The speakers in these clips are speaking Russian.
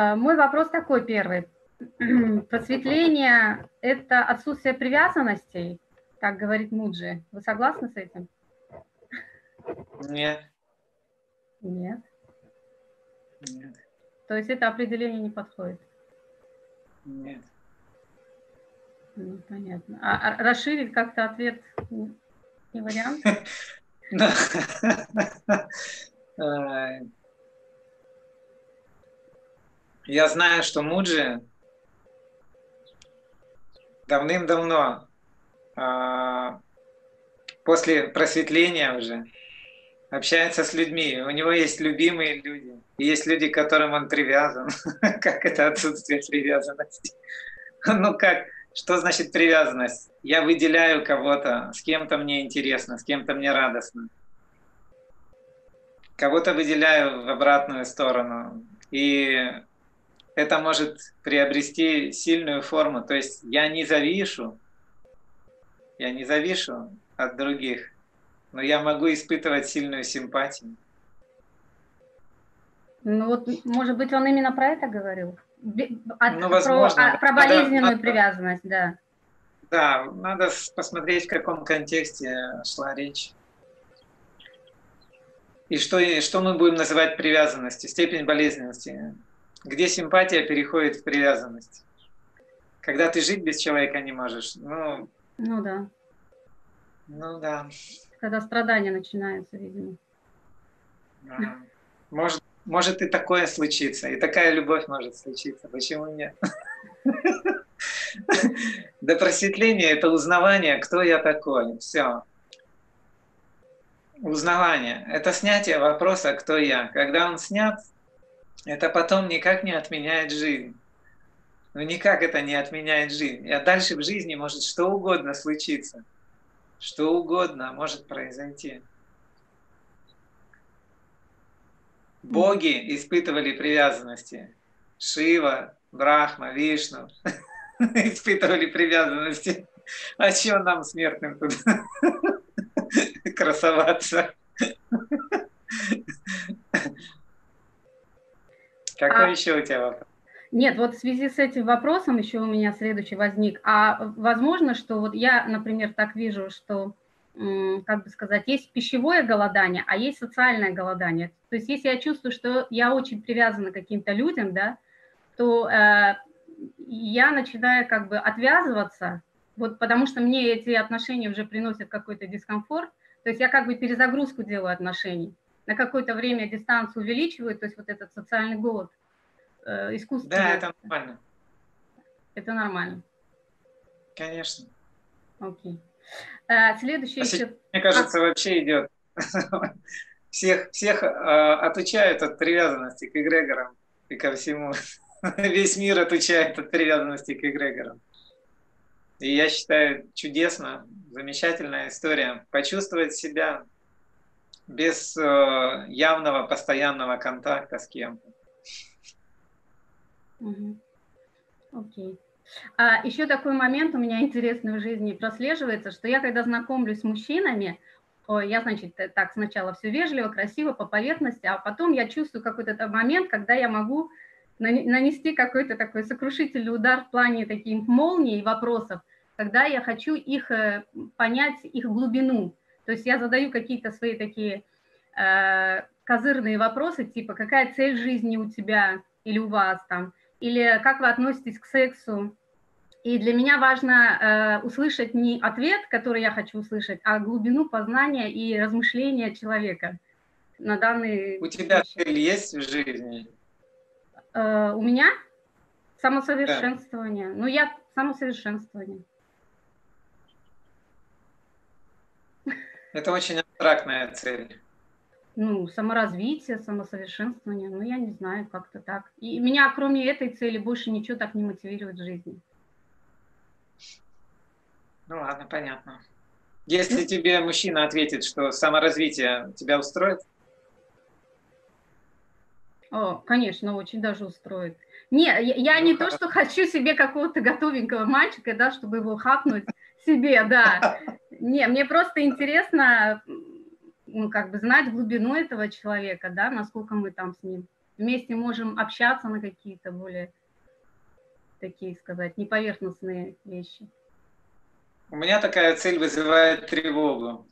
Мой вопрос такой первый. Просветление – это отсутствие привязанностей, так говорит Муджи. Вы согласны с этим? Нет. Нет. Нет. То есть это определение не подходит? Нет. Ну, понятно. А расширить как-то ответ не вариант? Я знаю, что Муджи давным-давно, после просветления уже, общается с людьми. У него есть любимые люди. И есть люди, к которым он привязан. Как это отсутствие привязанности? Ну как? Что значит привязанность? Я выделяю кого-то, с кем-то мне интересно, с кем-то мне радостно. Кого-то выделяю в обратную сторону. И это может приобрести сильную форму. То есть я не завишу от других, но я могу испытывать сильную симпатию. Ну вот, может быть, он именно про это говорил? Возможно. Про болезненную привязанность, да. Да, надо посмотреть, в каком контексте шла речь. И что мы будем называть привязанностью, степень болезненности. Где симпатия переходит в привязанность? Когда ты жить без человека не можешь. Ну да. Ну да. Когда страдания начинаются, видимо. Да. Может и такое случиться, и такая любовь может случиться. Почему нет? До просветления это узнавание, кто я такой. Все. Узнавание. Это снятие вопроса, кто я. Когда он снят, это потом никак не отменяет жизнь. Ну никак это не отменяет жизнь. А дальше в жизни может что угодно случиться. Что угодно может произойти. Боги испытывали привязанности. Шива, Брахма, Вишну испытывали привязанности. А чего нам, смертным, тут красоваться? Какой еще у тебя вопрос? Нет, вот в связи с этим вопросом еще у меня следующий возник. А возможно, что вот я, например, так вижу, что, как бы сказать, есть пищевое голодание, а есть социальное голодание. То есть если я чувствую, что я очень привязана к каким-то людям, да, то я начинаю как бы отвязываться, вот потому что мне эти отношения уже приносят какой-то дискомфорт. То есть я как бы перезагрузку делаю отношений. На какое-то время дистанцию увеличиваю, то есть вот этот социальный голод. Искусственно. Да, это нормально. Это нормально. Конечно. Окей. Следующий еще... Мне кажется, вообще идет. Всех отучают от привязанности к эгрегорам и ко всему. Весь мир отучает от привязанности к эгрегорам. И я считаю, чудесно, замечательная история. Почувствовать себя без явного постоянного контакта с кем-то. Окей. Еще такой момент у меня интересный в жизни прослеживается, что я когда знакомлюсь с мужчинами, я, значит, так сначала все вежливо, красиво, по поверхности, а потом я чувствую какой-то момент, когда я могу нанести какой-то такой сокрушительный удар в плане таких молний и вопросов, когда я хочу их понять, их глубину. То есть я задаю какие-то свои такие козырные вопросы, типа, какая цель жизни у тебя или у вас там, или как вы относитесь к сексу. И для меня важно услышать не ответ, который я хочу услышать, а глубину познания и размышления человека на данный... У тебя цель есть в жизни? У меня самосовершенствование. Да. Ну, я самосовершенствование. Это очень абстрактная цель. Ну, саморазвитие, самосовершенствование, ну, я не знаю, как-то так. И меня, кроме этой цели, больше ничего так не мотивирует в жизни. Ну, ладно, понятно. Если тебе мужчина ответит, что саморазвитие тебя устроит? О, конечно, очень даже устроит. Не, я не то, что хочу себе какого-то готовенького мальчика, да, чтобы его хапнуть себе, да. Не, мне просто интересно, ну, как бы знать глубину этого человека, да, насколько мы там с ним вместе можем общаться на какие-то более такие, сказать, неповерхностные вещи. У меня такая цель вызывает тревогу.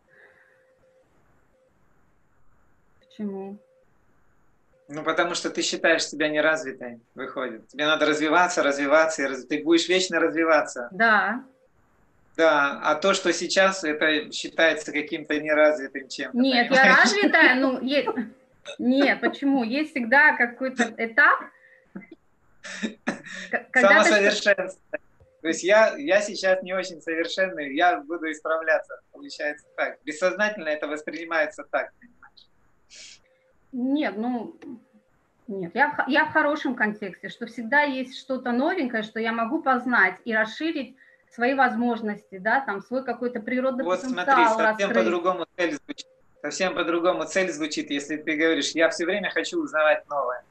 Почему? Ну, потому что ты считаешь себя неразвитой, выходит. Тебе надо развиваться, развиваться, ты будешь вечно развиваться. Да. Да, а то, что сейчас, это считается каким-то неразвитым чем-то. Нет, понимаешь? я развитая, ну, нет, почему? Есть всегда какой-то этап, когда ты... Самосовершенствование. То есть я сейчас не очень совершенный, я буду исправляться, получается так. Бессознательно это воспринимается так, понимаешь? Нет, ну, нет, я в хорошем контексте, что всегда есть что-то новенькое, что я могу познать и расширить свои возможности, да, там, свой какой-то природный Вот смотри, потенциал совсем раскрыть. по-другому цель звучит. Совсем по-другому цель звучит, если ты говоришь, я все время хочу узнавать новое.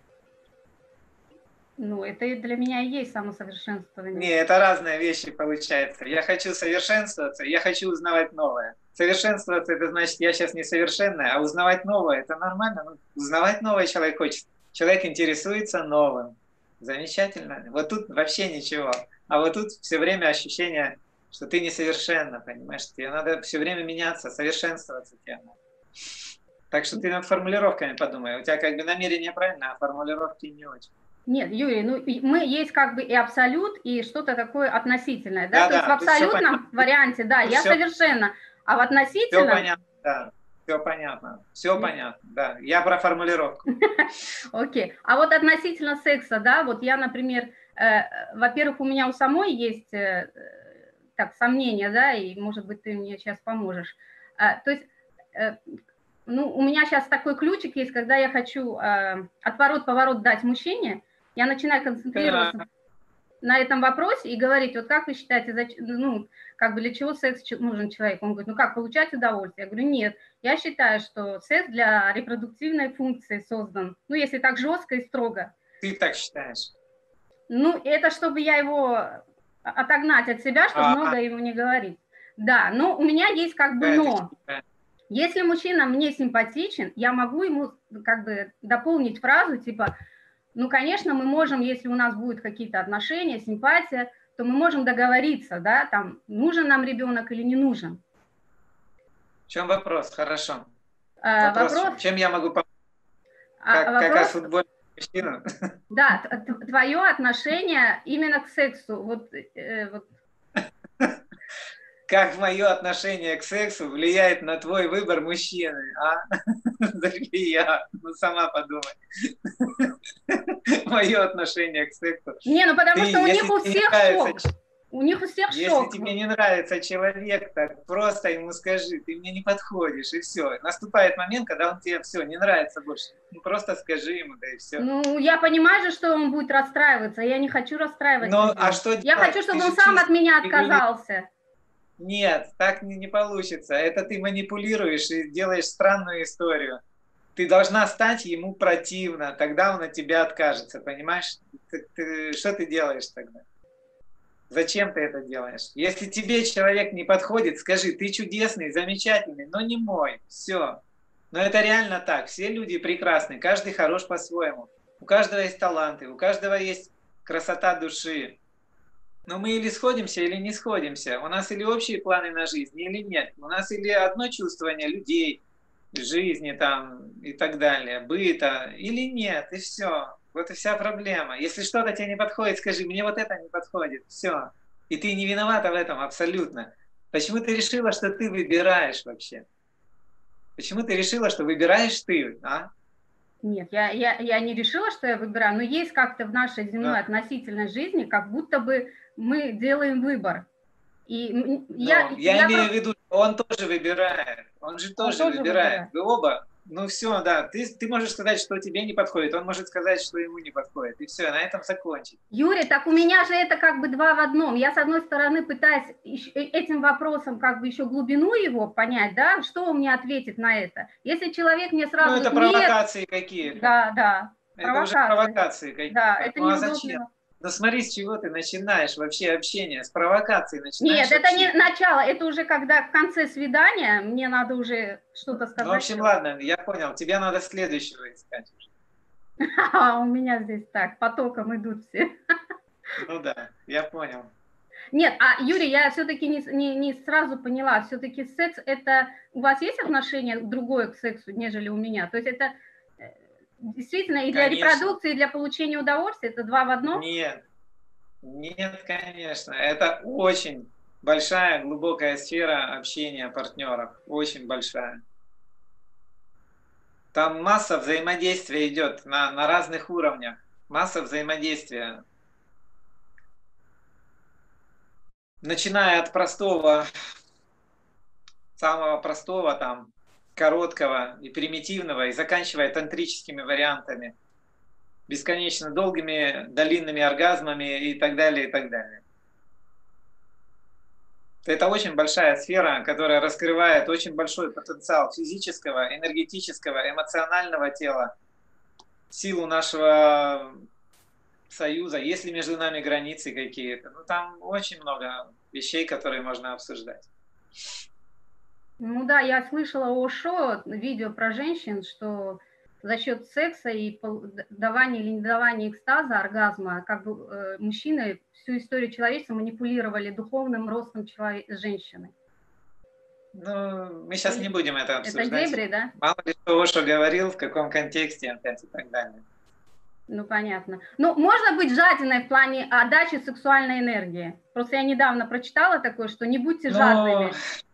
Ну, это и для меня и есть самосовершенствование. Не, это разные вещи получается. Я хочу совершенствоваться, я хочу узнавать новое. Совершенствоваться, это значит, я сейчас несовершенная, а узнавать новое, это нормально. Ну, узнавать новое человек хочет. Человек интересуется новым. Замечательно. Вот тут вообще ничего. А вот тут все время ощущение, что ты несовершенна, понимаешь? Тебе надо все время меняться, совершенствоваться тебе надо. Так что ты над формулировками подумай. У тебя как бы намерение правильное, а формулировки не очень. Нет, Юрий, ну мы есть как бы и абсолют, и что-то такое относительное, да? Да, То есть в абсолютном варианте, да, я совершенна, а в относительном... Все понятно, да. Все понятно, все понятно, да. Я про формулировку. Окей. А вот относительно секса, да, вот я, например, во-первых, у меня у самой есть так сомнения, да, и, может быть, ты мне сейчас поможешь. То есть, ну, у меня сейчас такой ключик есть, когда я хочу отворот-поворот дать мужчине, я начинаю концентрироваться на этом вопросе и говорить, вот как вы считаете, ну, как бы для чего секс нужен человеку? Он говорит, ну как, получать удовольствие? Я говорю, нет, я считаю, что секс для репродуктивной функции создан, ну, если так жестко и строго. Ты так считаешь? Ну, это чтобы я его отогнать от себя, чтобы много ему не говорить. Да, но у меня есть как бы но. Если мужчина мне симпатичен, я могу ему как бы дополнить фразу типа, ну, конечно, мы можем, если у нас будут какие-то отношения, симпатия, то мы можем договориться, да, там, нужен нам ребенок или не нужен. В чем вопрос? Хорошо. Вопрос... Чем я могу помочь? Как футбольный мужчина? Да, твое отношение именно к сексу. Вот. Как мое отношение к сексу влияет на твой выбор мужчины, а? Дорогие, ну сама подумай. Мое отношение к сексу. Не, ну потому что у них у всех шок. У них у всех шок. Если тебе не нравится человек, так просто ему скажи, ты мне не подходишь, и все. Наступает момент, когда он тебе все, не нравится больше. Ну просто скажи ему, да и все. Ну, я понимаю же, что он будет расстраиваться, я не хочу расстраивать. Но, а что я хочу, чтобы он сам от меня отказался. Нет, так не получится. Это ты манипулируешь и делаешь странную историю. Ты должна стать ему противна, тогда он от тебя откажется, понимаешь? Что ты делаешь тогда? Зачем ты это делаешь? Если тебе человек не подходит, скажи, ты чудесный, замечательный, но не мой. Все. Но это реально так. Все люди прекрасны, каждый хорош по-своему. У каждого есть таланты, у каждого есть красота души. Но мы или сходимся, или не сходимся. У нас или общие планы на жизнь, или нет. У нас или одно чувствование людей, жизни там и так далее, быта, или нет, и все. Вот и вся проблема. Если что-то тебе не подходит, скажи, мне вот это не подходит, все. И ты не виновата в этом абсолютно. Почему ты решила, что ты выбираешь вообще? Почему ты решила, что выбираешь ты, а? Нет, я не решила, что я выбираю, но есть как-то в нашей земной относительной жизни, как будто бы мы делаем выбор. И я имею в виду, он тоже выбирает. Он же тоже выбирает. Вы оба. Ну все, да. Ты можешь сказать, что тебе не подходит. Он может сказать, что ему не подходит. И все, на этом закончить. Юрий, так у меня же это как бы два в одном. Я, с одной стороны, пытаюсь этим вопросом как бы еще глубину его понять, да, что он мне ответит на это. Если человек мне сразу... Ну это провокации какие-то. Да. Это уже провокации какие-то. Да, это ну а зачем? Ну смотри, с чего ты начинаешь вообще общение, с провокацией начинаешь. Нет, это не начало, это уже когда в конце свидания мне надо уже что-то сказать. Ну, в общем, ладно, я понял, тебе надо следующего искать уже. А у меня здесь так, потоком идут все. Ну да, я понял. Нет, а Юрий, я все-таки не сразу поняла, все-таки секс это... У вас есть отношение другое к сексу, нежели у меня? То есть это действительно и для Конечно. репродукции, и для получения удовольствия, это два в одном? Нет, нет, конечно. Это очень большая, глубокая сфера общения партнеров. Очень большая. Там масса взаимодействия идет на разных уровнях. Масса взаимодействия. Начиная от простого, самого простого, там, короткого и примитивного, и заканчивая тантрическими вариантами, бесконечно долгими, длинными оргазмами и так далее, и так далее. Это очень большая сфера, которая раскрывает очень большой потенциал физического, энергетического, эмоционального тела, силу нашего союза, есть ли между нами границы какие-то. Ну, там очень много вещей, которые можно обсуждать. Ну да, я слышала о шоу, видео про женщин, что за счет секса и давания или недавания экстаза, оргазма, как бы мужчины всю историю человечества манипулировали духовным ростом женщины. Ну, мы сейчас не будем это обсуждать. Это дебри, да? Мало ли что Оша говорил, в каком контексте опять и так далее. Ну, понятно. Ну, можно быть жадиной в плане отдачи сексуальной энергии. Просто я недавно прочитала такое, что не будьте жадными.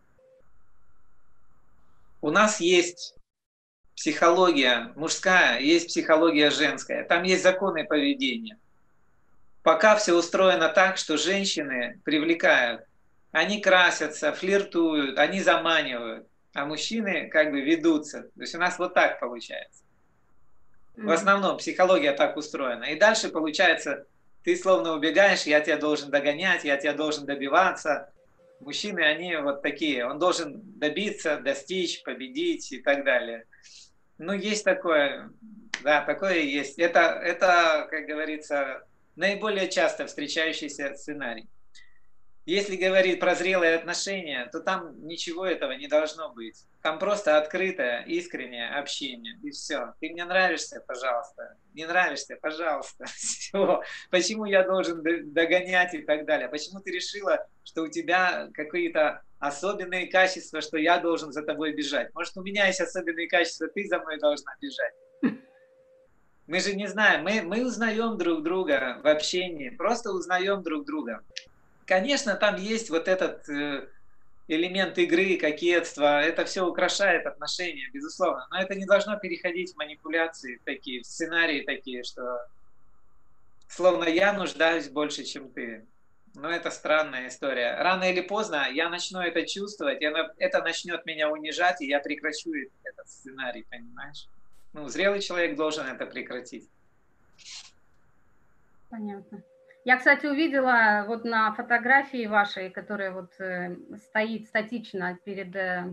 У нас есть психология мужская, есть психология женская. Там есть законы поведения. Пока все устроено так, что женщины привлекают. Они красятся, флиртуют, они заманивают, а мужчины как бы ведутся. То есть у нас вот так получается. В основном психология так устроена. И дальше получается, ты словно убегаешь, я тебя должен догонять, я тебя должен добиваться. Мужчины, они вот такие. Он должен добиться, достичь, победить и так далее. Ну, есть такое. Да, такое есть. Это, как говорится, наиболее часто встречающийся сценарий. Если говорить про зрелые отношения, то там ничего этого не должно быть. Там просто открытое, искреннее общение. И все. Ты мне нравишься, пожалуйста. Не нравишься, пожалуйста. Все. Почему я должен догонять и так далее? Почему ты решила, что у тебя какие-то особенные качества, что я должен за тобой бежать? Может, у меня есть особенные качества, ты за мной должна бежать? Мы же не знаем. Мы узнаем друг друга в общении. Просто узнаем друг друга. Конечно, там есть вот этот элемент игры, кокетства, это все украшает отношения, безусловно, но это не должно переходить в манипуляции такие, в сценарии такие, что словно я нуждаюсь больше, чем ты. Но это странная история. Рано или поздно я начну это чувствовать, и это начнет меня унижать, и я прекращу этот сценарий, понимаешь? Ну, зрелый человек должен это прекратить. Понятно. Я, кстати, увидела вот на фотографии вашей, которая вот стоит статично перед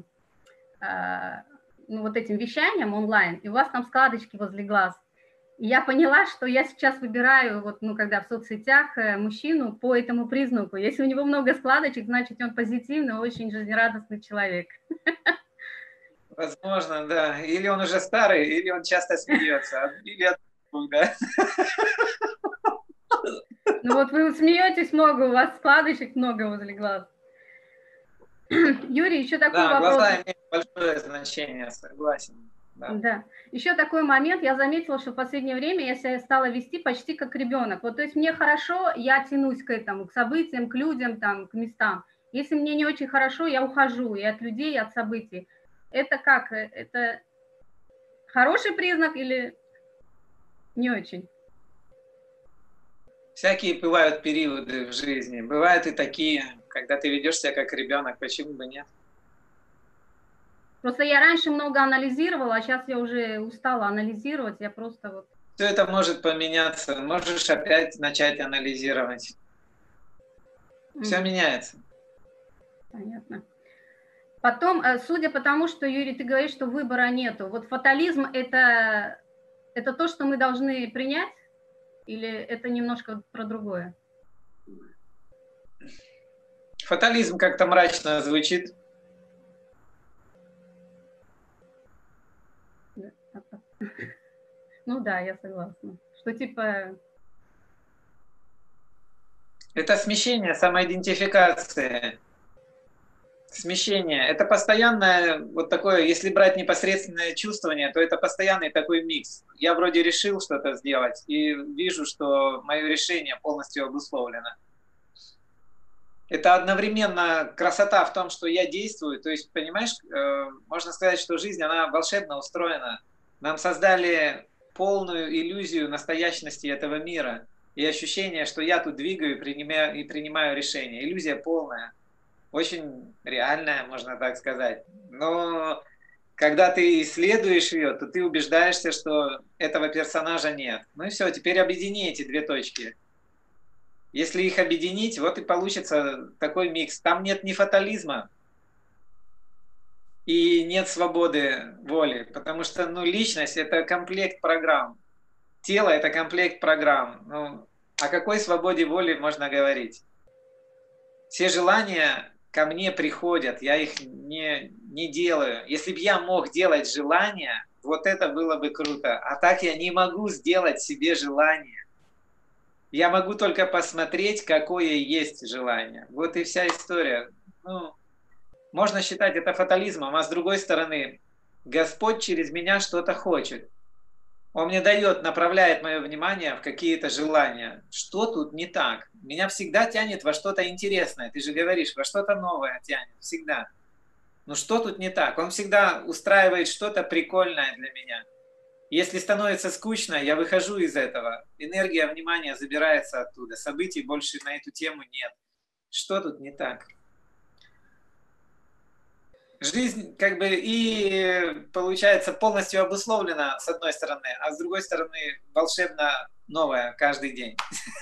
ну, вот этим вещанием онлайн, и у вас там складочки возле глаз. И я поняла, что я сейчас выбираю, вот, ну, когда в соцсетях мужчину по этому признаку. Если у него много складочек, значит, он позитивный, очень жизнерадостный человек. Возможно, да. Или он уже старый, или он часто смеется, или от да. Ну вот вы смеетесь много, у вас складочек много возле глаз. Юрий, еще такой вопрос. Да, глаза имеют большое значение, согласен. Да. Еще такой момент, я заметила, что в последнее время я себя стала вести почти как ребенок. Вот, то есть мне хорошо, я тянусь к этому, к событиям, к людям, там, к местам. Если мне не очень хорошо, я ухожу и от людей, и от событий. Это как? Это хороший признак или не очень? Всякие бывают периоды в жизни. Бывают и такие, когда ты ведешь себя как ребенок, почему бы нет? Просто я раньше много анализировала, а сейчас я уже устала анализировать, я просто вот... Все это может поменяться, можешь опять начать анализировать. Все меняется. Понятно. Потом, судя по тому, что, Юрий, ты говоришь, что выбора нету, вот фатализм это то, что мы должны принять, или это немножко про другое? Фатализм как-то мрачно звучит. Ну да, я согласна. Что типа... Это смещение самоидентификации. Смещение. Это постоянное вот такое, если брать непосредственное чувствование, то это постоянный такой микс. Я вроде решил что-то сделать и вижу, что мое решение полностью обусловлено. Это одновременно красота в том, что я действую. То есть, понимаешь, можно сказать, что жизнь, она волшебно устроена. Нам создали полную иллюзию настоящности этого мира и ощущение, что я тут двигаю и принимаю решения. Иллюзия полная. Очень реальная, можно так сказать. Но когда ты исследуешь ее, то ты убеждаешься, что этого персонажа нет. Ну и все, теперь объедини эти две точки. Если их объединить, вот и получится такой микс. Там нет ни фатализма и нет свободы воли, потому что личность – это комплект программ. Тело – это комплект программ. Ну, о какой свободе воли можно говорить? Все желания ко мне приходят, я их не делаю. Если бы я мог делать желания, вот это было бы круто. А так я не могу сделать себе желание. Я могу только посмотреть, какое есть желание. Вот и вся история. Ну, можно считать это фатализмом, а с другой стороны, Господь через меня что-то хочет. Он мне дает, направляет мое внимание в какие-то желания. Что тут не так? Меня всегда тянет во что-то интересное. Ты же говоришь, во что-то новое тянет. Всегда. Ну что тут не так? Он всегда устраивает что-то прикольное для меня. Если становится скучно, я выхожу из этого. Энергия внимания забирается оттуда. Событий больше на эту тему нет. Что тут не так? Жизнь как бы и получается полностью обусловлена с одной стороны, а с другой стороны волшебно новая каждый день.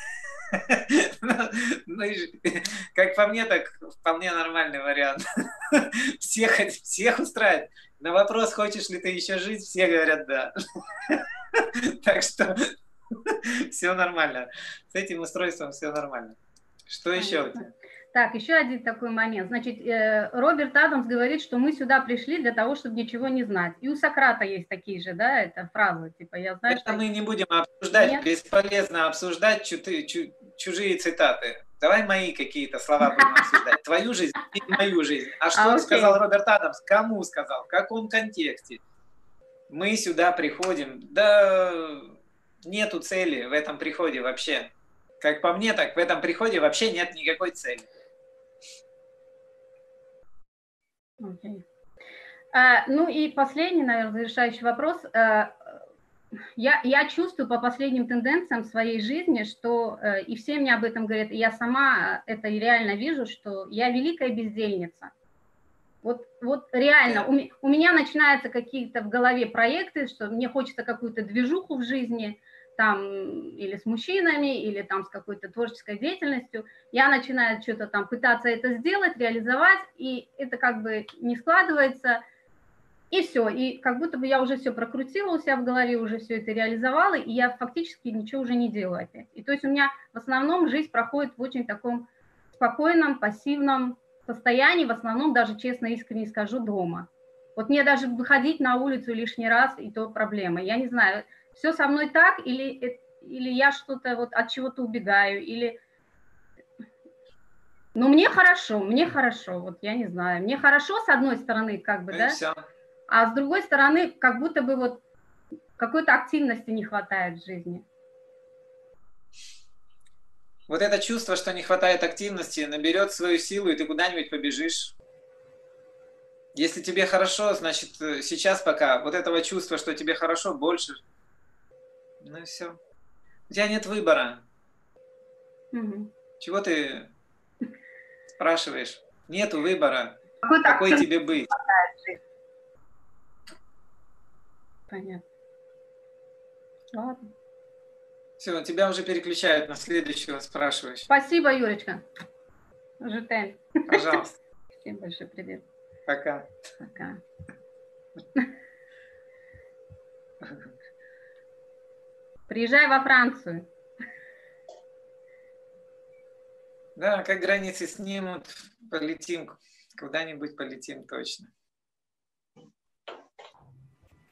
Как по мне, так вполне нормальный вариант. Всех устраивает. На вопрос, хочешь ли ты еще жить, все говорят да. Так что все нормально. С этим устройством все нормально. Что еще у тебя? Так, еще один такой момент. Значит, Роберт Адамс говорит, что мы сюда пришли для того, чтобы ничего не знать. И у Сократа есть такие же, да, это фразы, типа, я знаю, Это что... мы не будем обсуждать, Нет? бесполезно обсуждать чужие цитаты. Давай мои какие-то слова будем обсуждать. Твою жизнь и мою жизнь. А что сказал Роберт Адамс? Кому сказал? В каком контексте? Мы сюда приходим. Да нету цели в этом приходе вообще. Как по мне, так в этом приходе вообще нет никакой цели. Okay. Ну и последний, наверное, завершающий вопрос. Я чувствую по последним тенденциям своей жизни, что, и все мне об этом говорят, и я сама это реально вижу, что я великая бездельница. Вот реально, у меня начинаются какие-то в голове проекты, что мне хочется какую-то движуху в жизни, там, или с мужчинами, или там с какой-то творческой деятельностью. Я начинаю что-то там пытаться это сделать, реализовать, и это как бы не складывается, и все. И как будто бы я уже все прокрутила у себя в голове, уже все это реализовала, и я фактически ничего уже не делаю опять. И то есть у меня в основном жизнь проходит в очень таком спокойном, пассивном состоянии, в основном даже, честно, искренне скажу, дома. Вот мне даже выходить на улицу лишний раз, и то проблема. Я не знаю, все со мной так, или я что-то вот от чего-то убегаю, или... Но мне хорошо, вот я не знаю. Мне хорошо, с одной стороны, как бы, Ну да, все. а с другой стороны, как будто бы вот какой-то активности не хватает в жизни. Вот это чувство, что не хватает активности, наберет свою силу, и ты куда-нибудь побежишь. Если тебе хорошо, значит, сейчас пока вот этого чувства, что тебе хорошо, больше. Ну и все. У тебя нет выбора. Угу. Чего ты спрашиваешь? Нету выбора. Какой-то какой тебе быть? Понятно. Ладно. Все, тебя уже переключают на следующего спрашивающего. Спасибо, Юрочка. Житем. Пожалуйста. Всем большой привет. Пока. Пока. Приезжай во Францию. Да, как границы снимут, полетим, куда-нибудь полетим точно.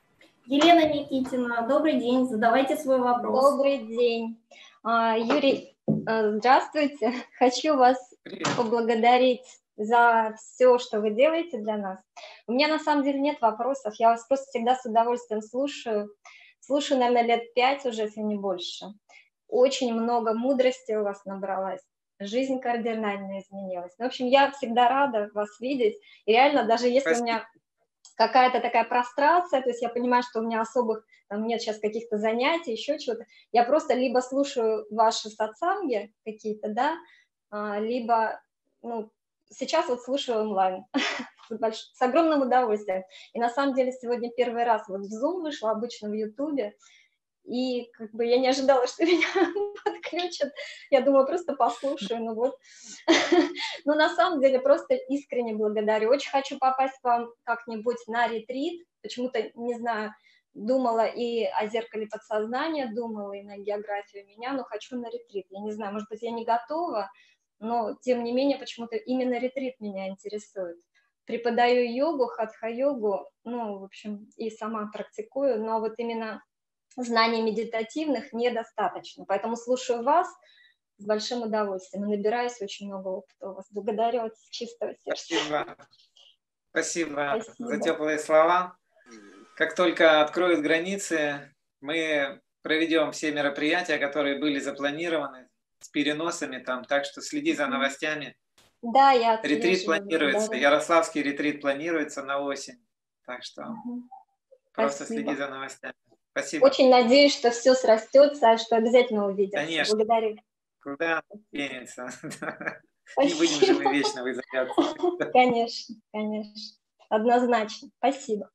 Елена Никитина, добрый день, задавайте свой вопрос. Добрый день. Юрий, здравствуйте. Хочу вас поблагодарить за все, что вы делаете для нас. У меня на самом деле нет вопросов, я вас просто всегда с удовольствием слушаю. Слушаю, наверное, лет 5 уже, если не больше. Очень много мудрости у вас набралась. Жизнь кардинально изменилась. В общем, я всегда рада вас видеть. И реально, даже если у меня какая-то такая прострация, то есть я понимаю, что у меня особых там нет сейчас каких-то занятий, еще чего-то, я просто либо слушаю ваши сатсанги какие-то, да, либо, ну, сейчас вот слушаю онлайн с огромным удовольствием. И на самом деле сегодня первый раз вот в Zoom вышла, обычно в Ютубе, и как бы я не ожидала, что меня подключат. Я думала, просто послушаю, ну вот. Но на самом деле просто искренне благодарю. Очень хочу попасть к вам как-нибудь на ретрит. Почему-то, не знаю, думала и о зеркале подсознания, думала и на географию меня, но хочу на ретрит. Я не знаю, может быть, я не готова, но тем не менее почему-то именно ретрит меня интересует. Преподаю йогу, хатха-йогу, ну, в общем, и сама практикую, но вот именно знаний медитативных недостаточно. Поэтому слушаю вас с большим удовольствием и набираюсь очень много опыта у вас. Благодарю от чистого сердца. Спасибо за теплые слова. Как только откроют границы, мы проведем все мероприятия, которые были запланированы с переносами там, так что следи за новостями. Да, я ретрит планируется, Ярославский ретрит планируется на осень, так что просто следи за новостями. Спасибо. Очень надеюсь, что все срастется, что обязательно увидимся. Конечно. Благодарю. Куда денется? Не будем же мы вечно в изоляции. Конечно, конечно. Однозначно. Спасибо.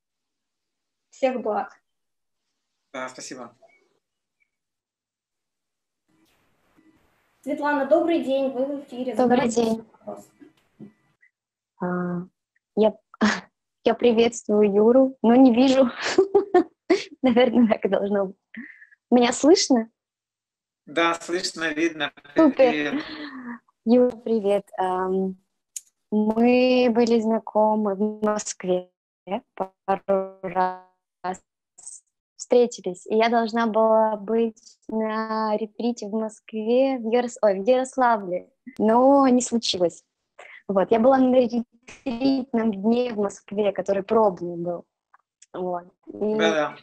Всех благ. Да, спасибо. Светлана, добрый день, вы в эфире. Добрый день. Я приветствую Юру, но не вижу. Наверное, так и должно быть. Меня слышно? Да, слышно, видно. Супер. Привет. Юра, привет. Мы были знакомы в Москве пару раз, встретились, и я должна была быть на ретрите в Москве, в Ярославле, но не случилось. Вот, я была на ретритном дне в Москве, который пробный был. Вот. Да.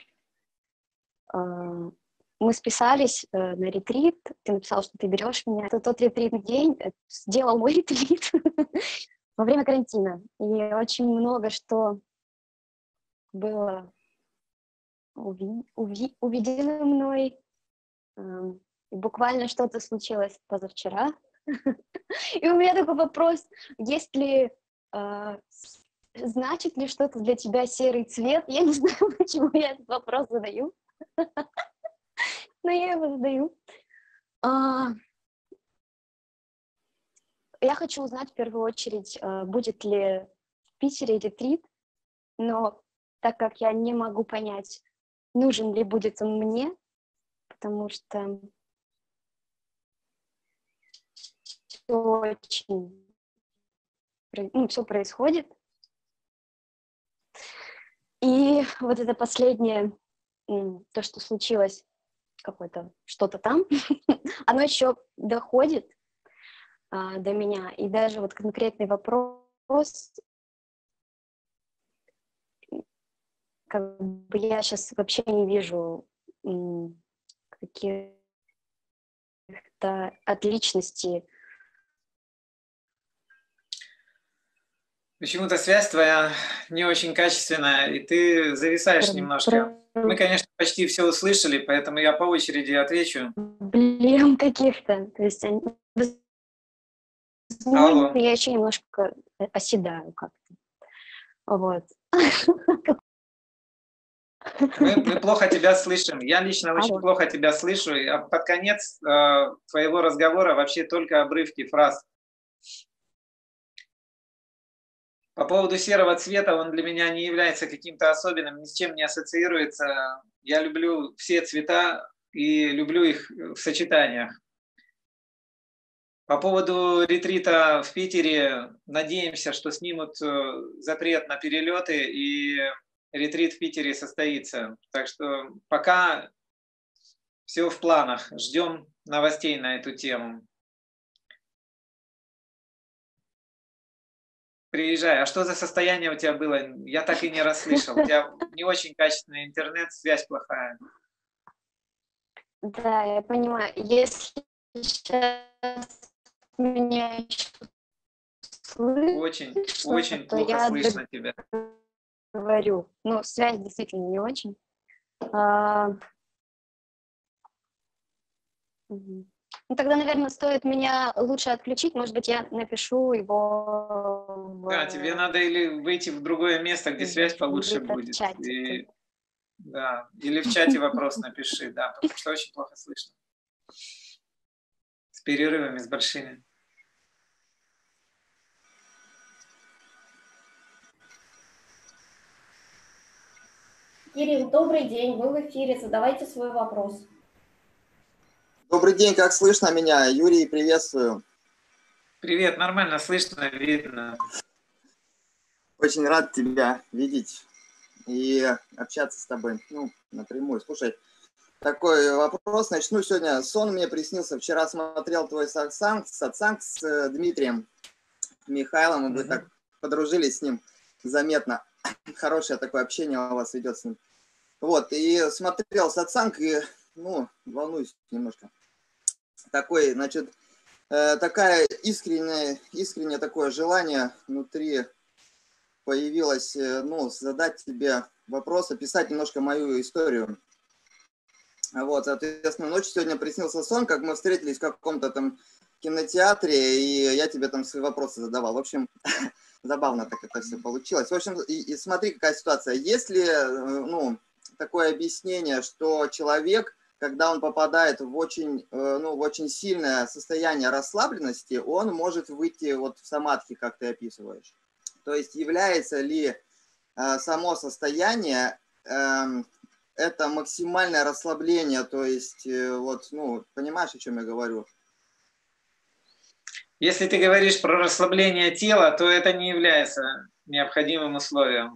Мы списались на ретрит, ты написал, что ты берешь меня. Это тот ретритный день сделал мой ретрит во время карантина. И очень много что было увидено мной. Буквально что-то случилось позавчера. И у меня такой вопрос, есть ли, значит ли что-то для тебя серый цвет? Я не знаю, почему я этот вопрос задаю. Но я его задаю. Я хочу узнать в первую очередь, будет ли в Питере ретрит, но так как я не могу понять, нужен ли будет он мне, потому что все происходит. И вот это последнее, то, что случилось, какое-то что-то там, оно еще доходит до меня. И даже вот конкретный вопрос, как бы я сейчас вообще не вижу каких-то отличностей. Почему-то связь твоя не очень качественная, и ты зависаешь немножко. Мы, конечно, почти все услышали, поэтому я по очереди отвечу. Проблем каких-то. То есть я еще немножко оседаю как-то. Вот. Мы плохо тебя слышим. Я лично очень плохо тебя слышу. А под конец твоего разговора вообще только обрывки фраз. По поводу серого цвета, он для меня не является каким-то особенным, ни с чем не ассоциируется. Я люблю все цвета и люблю их в сочетаниях. По поводу ретрита в Питере, надеемся, что снимут запрет на перелеты, и ретрит в Питере состоится. Так что пока все в планах. Ждем новостей на эту тему. Приезжай. А что за состояние у тебя было? Я так и не расслышал. У тебя не очень качественный интернет, связь плохая. Да, я понимаю. Если сейчас меня еще Очень слышно, то плохо я слышно тебя. говорю. Ну, связь действительно не очень. А, мгм. Ну, тогда, наверное, стоит меня лучше отключить. Может быть, я напишу его Да, тебе надо или выйти в другое место, где связь получше где-то в будет. чате. Да, или в чате вопрос напиши, да, потому что очень плохо слышно. С перерывами, с большими. Кирилл, добрый день, вы в эфире, задавайте свой вопрос. Добрый день, как слышно меня? Юрий, приветствую. Привет, нормально слышно, видно. Очень рад тебя видеть и общаться с тобой, напрямую. Слушай, такой вопрос. Начну сегодня. Сон мне приснился. Вчера смотрел твой сатсанг с Дмитрием Михайловым, и вы так подружились с ним заметно. Хорошее такое общение у вас идет с ним. Вот, и смотрел сатсанг, и, волнуюсь немножко. Такой, значит, такая искреннее такое желание внутри появилось, задать тебе вопрос, описать немножко мою историю. Вот, соответственно, ночью сегодня приснился сон, как мы встретились в каком-то там кинотеатре, и я тебе там свои вопросы задавал. В общем, забавно так это все получилось. В общем, и смотри, какая ситуация. Есть ли, такое объяснение, что человек, когда он попадает в очень сильное состояние расслабленности, он может выйти вот в самадхи, как ты описываешь? То есть является ли само состояние это максимальное расслабление, то есть понимаешь, о чем я говорю? Если ты говоришь про расслабление тела, то это не является необходимым условием.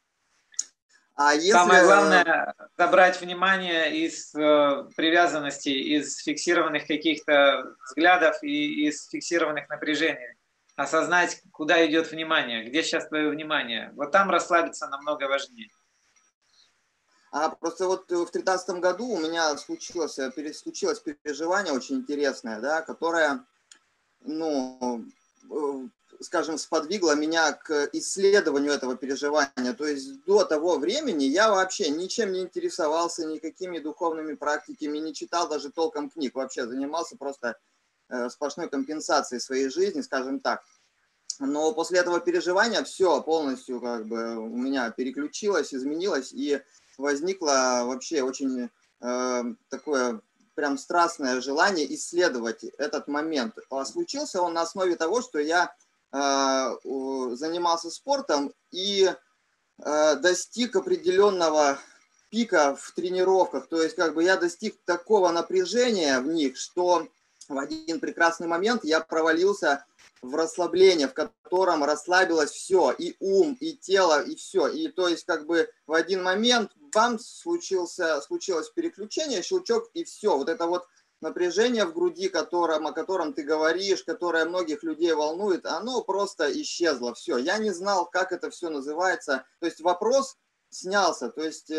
Самое главное – забрать внимание из привязанностей, из фиксированных каких-то взглядов и из фиксированных напряжений. Осознать, куда идет внимание, где сейчас твое внимание. Вот там расслабиться намного важнее. Просто вот в 2013 году у меня случилось переживание очень интересное, да, которое, скажем, сподвигло меня к исследованию этого переживания. То есть до того времени я вообще ничем не интересовался, никакими духовными практиками, не читал даже толком книг, вообще занимался просто сплошной компенсацией своей жизни, скажем так. Но после этого переживания все полностью у меня переключилось, изменилось, и возникло вообще очень такое прям страстное желание исследовать этот момент. Случился он на основе того, что я занимался спортом и достиг определенного пика в тренировках. То есть я достиг такого напряжения в них, что в один прекрасный момент я провалился в расслабление, в котором расслабилось все, и ум, и тело, и все. И то есть в один момент, бам, случилось переключение, щелчок, и все. Вот это вот напряжение в груди, о котором ты говоришь, которое многих людей волнует, оно просто исчезло. Все. Я не знал, как это все называется. То есть вопрос снялся. То есть,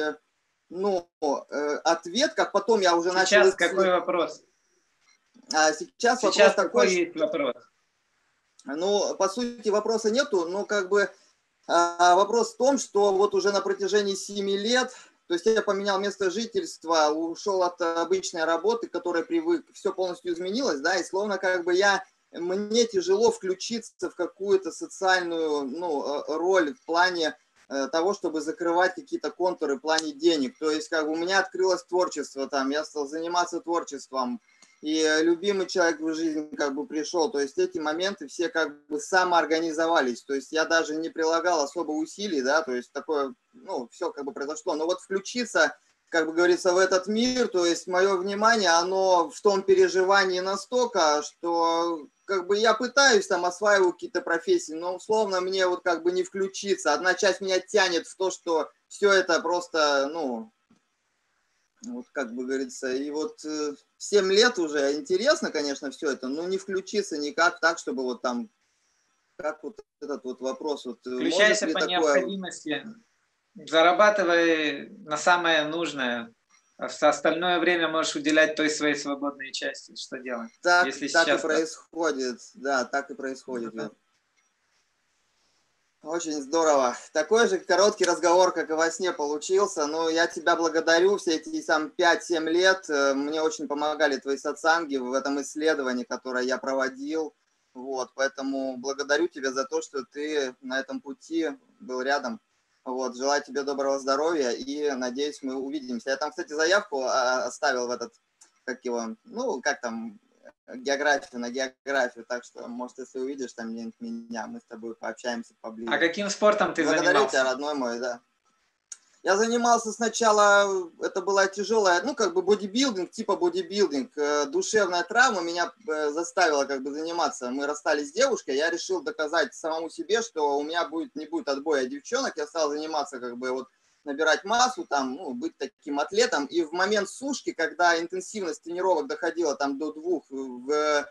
ответ, как потом я уже начал... Сейчас какой вопрос? Сейчас вопрос такой, есть вопрос? По сути, вопроса нету, но вопрос в том, что вот уже на протяжении 7 лет, то есть я поменял место жительства, ушел от обычной работы, к которой привык, все полностью изменилось, да, и словно мне тяжело включиться в какую-то социальную, роль в плане того, чтобы закрывать какие-то контуры в плане денег. То есть у меня открылось творчество там, я стал заниматься творчеством, и любимый человек в жизнь пришел. То есть эти моменты все самоорганизовались. То есть я даже не прилагал особо усилий, да, то есть такое, все произошло. Но вот включиться, говорится, в этот мир, то есть мое внимание, оно в том переживании настолько, что как бы я пытаюсь там осваивать какие-то профессии, но условно мне вот как бы не включиться. Одна часть меня тянет в то, что все это просто, ну, вот как бы говорится, и вот 7 лет уже интересно, конечно, все это, но не включиться никак так, чтобы вот там, как вот этот вот вопрос, вот Включайся по необходимости, зарабатывай на самое нужное, а остальное время можешь уделять той своей свободной части. Что делать? Так, если так сейчас и происходит, да, так и происходит. Да. Очень здорово. Такой же короткий разговор, как и во сне, получился. Ну, я тебя благодарю. Все эти там 5-7 лет мне очень помогали твои сатсанги в этом исследовании, которое я проводил. Вот, поэтому благодарю тебя за то, что ты на этом пути был рядом. Вот, желаю тебе доброго здоровья и надеюсь, мы увидимся. Я там, кстати, заявку оставил в этот, как его, ну, как там, географию, на географию, так что, может, если увидишь там где-нибудь меня, мы с тобой пообщаемся поближе. А каким спортом ты занимался? Благодарю тебя, родной мой, да. Я занимался сначала, это была тяжелая, ну, как бы бодибилдинг, типа бодибилдинг, душевная травма меня заставила как бы заниматься. Мы расстались с девушкой, я решил доказать самому себе, что у меня не будет отбоя от девчонок, я стал заниматься как бы вот набирать массу, там, ну, быть таким атлетом. И в момент сушки, когда интенсивность тренировок доходила там до 2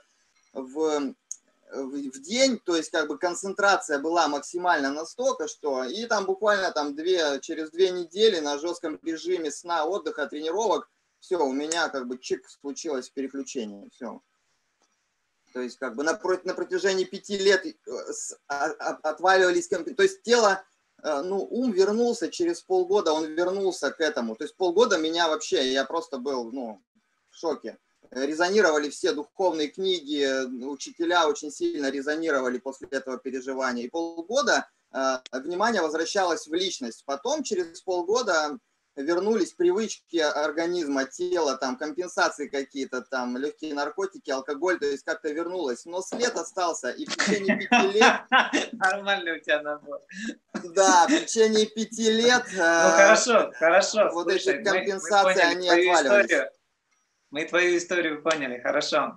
в день, то есть как бы концентрация была максимально настолько, что и там буквально там через 2 недели на жестком режиме сна, отдыха, тренировок, все, у меня как бы чик, случилось переключение, все. То есть как бы на протяжении 5 лет отваливались, то есть тело, ну, ум вернулся через полгода, он вернулся к этому. То есть полгода меня вообще, я просто был, ну, в шоке. Резонировали все духовные книги, учителя очень сильно резонировали после этого переживания. И полгода внимание возвращалось в личность. Потом через полгода вернулись привычки организма, тела, там, компенсации какие-то, там, легкие наркотики, алкоголь, то есть как-то вернулось. Но след остался, и в течение 5 лет... Нормально у тебя набор. Да, в течение 5 лет... Ну, хорошо. Вот Слушай, эти компенсации, они отваливались. Мы твою историю поняли, хорошо.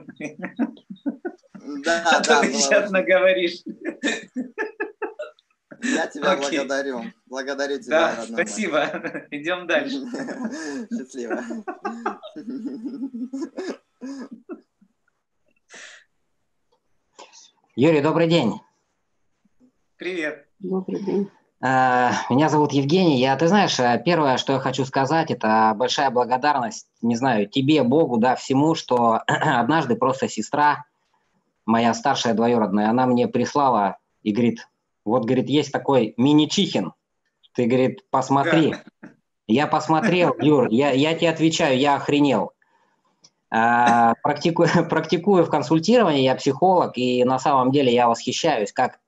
Да, да. Ты сейчас наговоришь. Я тебя благодарю. Благодарю тебя, да, родной спасибо. мой. Идем дальше. Счастливо. Юрий, добрый день. Привет. Добрый день. Меня зовут Евгений. Ты знаешь, первое, что я хочу сказать, это большая благодарность, не знаю, тебе, Богу, да, всему, что однажды просто сестра, моя старшая двоюродная, она мне прислала и говорит, вот, говорит, есть такой мини-чихин, ты, говорит, посмотри. Да. Я посмотрел, Юр, я тебе отвечаю, я охренел. Практикую в консультировании, я психолог, и на самом деле я восхищаюсь, как...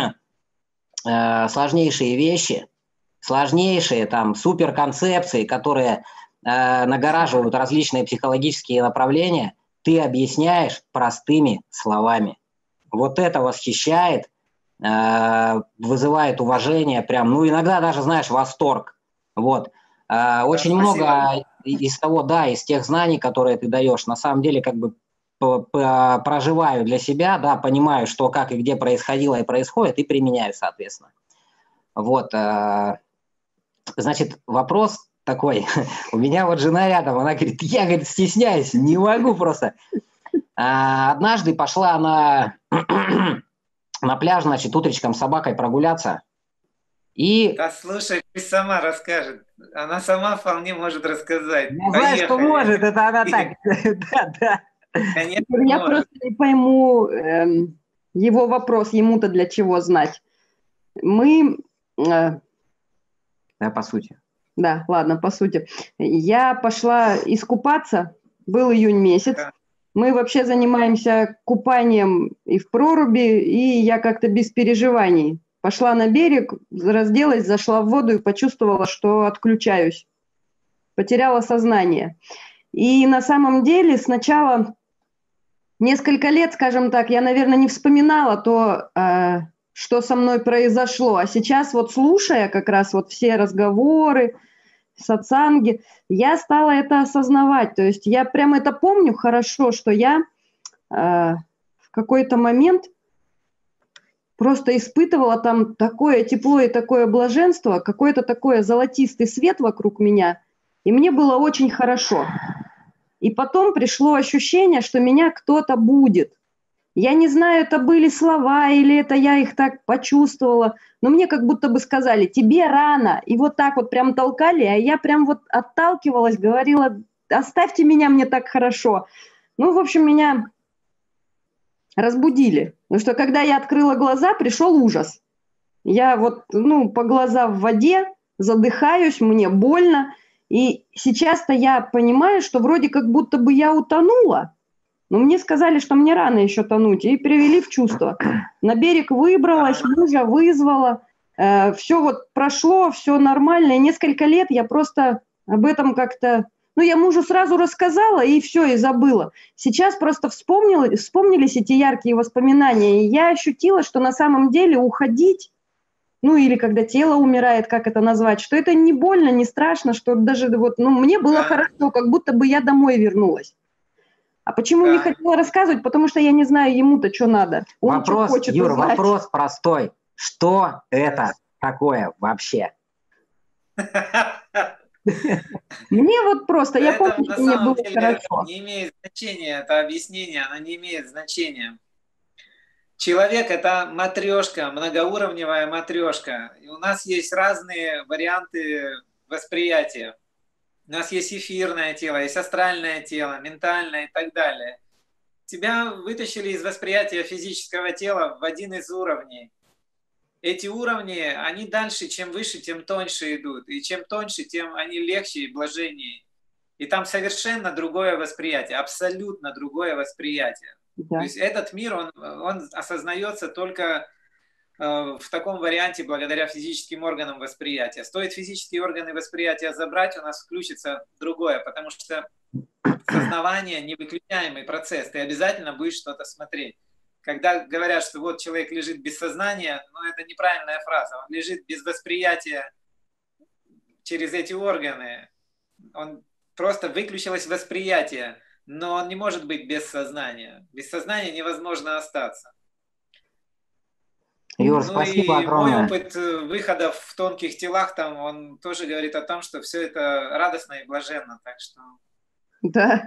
сложнейшие вещи, сложнейшие там суперконцепции, которые нагораживают различные психологические направления, ты объясняешь простыми словами. Вот это восхищает, вызывает уважение, прям, ну иногда даже, знаешь, восторг. Вот. Очень много из того, да, из тех знаний, которые ты даешь, на самом деле как бы проживаю для себя, да, понимаю, что, как и где происходило и происходит, и применяю, соответственно. Вот, значит, вопрос такой, у меня вот жена рядом, она говорит, я, говорит, стесняюсь, не могу просто. Однажды пошла она на пляж, значит, утречком с собакой прогуляться, и... Да слушай, пусть сама расскажет, она сама вполне может рассказать. Я знаю, что может, это она так, да. Конечно, я просто не пойму его вопрос, ему-то для чего знать. Мы... Да, по сути. Да, ладно, по сути. Я пошла искупаться, был июнь месяц. Мы вообще занимаемся купанием и в проруби, и я как-то без переживаний. Пошла на берег, разделась, зашла в воду и почувствовала, что отключаюсь. Потеряла сознание. И на самом деле сначала несколько лет, скажем так, я, наверное, не вспоминала то, что со мной произошло. А сейчас вот слушая как раз вот все разговоры, сатсанги, я стала это осознавать. То есть я прямо это помню хорошо, что я в какой-то момент просто испытывала там такое тепло и такое блаженство, какой-то такой золотистый свет вокруг меня, и мне было очень хорошо. И потом пришло ощущение, что меня кто-то будет. Я не знаю, это были слова или это я их так почувствовала, но мне как будто бы сказали: тебе рано. И вот так вот прям толкали, а я прям вот отталкивалась, говорила: оставьте меня, мне так хорошо. Ну, в общем, меня разбудили. Потому что когда я открыла глаза, пришел ужас. Я вот, по глаза в воде, задыхаюсь, мне больно. И сейчас-то я понимаю, что вроде как будто бы я утонула. Но мне сказали, что мне рано еще тонуть, и привели в чувство. На берег выбралась, мужа вызвала, все вот прошло, все нормально. И несколько лет я просто об этом как-то... я мужу сразу рассказала, и все, и забыла. Сейчас просто вспомнились эти яркие воспоминания, и я ощутила, что на самом деле уходить, или когда тело умирает, как это назвать, что это не больно, не страшно, что даже мне было хорошо, как будто бы я домой вернулась. А почему не хотела рассказывать? Потому что я не знаю, ему-то что надо. Юр, вопрос простой. Что это такое вообще? Мне вот просто, я помню, что мне было хорошо. Не имеет значения это объяснение, оно не имеет значения. Человек – это матрешка, многоуровневая матрешка. И у нас есть разные варианты восприятия. У нас есть эфирное тело, есть астральное тело, ментальное и так далее. Тебя вытащили из восприятия физического тела в один из уровней. Эти уровни, они дальше, чем выше, тем тоньше идут. И чем тоньше, тем они легче и блаженнее. И там совершенно другое восприятие, абсолютно другое восприятие. Да. То есть этот мир, он осознается только в таком варианте благодаря физическим органам восприятия. Стоит физические органы восприятия забрать, у нас включится другое, потому что сознавание – невыключаемый процесс. Ты обязательно будешь что-то смотреть. Когда говорят, что вот человек лежит без сознания, это неправильная фраза. Он лежит без восприятия через эти органы. Он просто выключилось восприятие, но он не может быть без сознания. Без сознания невозможно остаться. Юр, спасибо огромное. Мой опыт выходов в тонких телах, там, он тоже говорит о том, что все это радостно и блаженно. Так что... Да.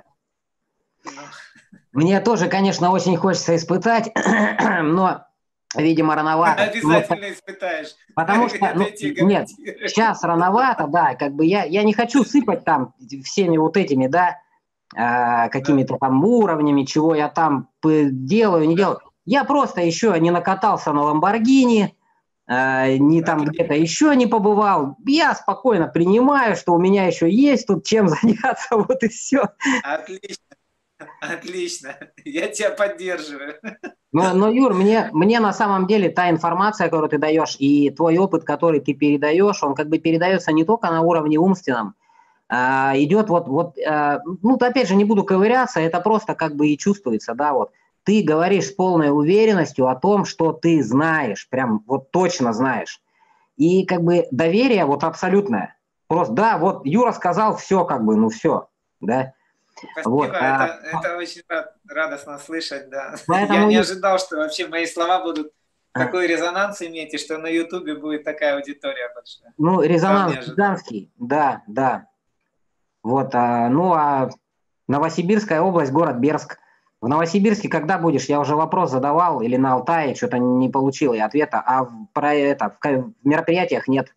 Мне тоже, конечно, очень хочется испытать, но, видимо, рановато. Обязательно испытаешь. Потому что, нет, сейчас рановато, да, я не хочу сыпать там всеми вот этими, да, какими-то там уровнями, чего я там делаю, не делаю. Я просто еще не накатался на Ламборгини, ни там где-то еще не побывал. Я спокойно принимаю, что у меня еще есть тут чем заняться, вот и все. Отлично. Отлично. Я тебя поддерживаю. Но Юр, мне на самом деле та информация, которую ты даешь, и твой опыт, который ты передаешь, он передается не только на уровне умственном, идет опять же, не буду ковыряться, это просто и чувствуется, да, вот. Ты говоришь с полной уверенностью о том, что ты знаешь, прям вот точно знаешь. И доверие вот абсолютное. Просто, да, вот Юра сказал все, все, да. Спасибо, вот, это очень радостно слышать, да. Поэтому... Я не ожидал, что вообще мои слова будут такой резонанс иметь, и что на Ютубе будет такая аудитория большая. Резонанс гигантский, да. Вот, Новосибирская область, город Бердск. В Новосибирске когда будешь? Я уже вопрос задавал, или на Алтае, что-то не получил и ответа, а в мероприятиях нет.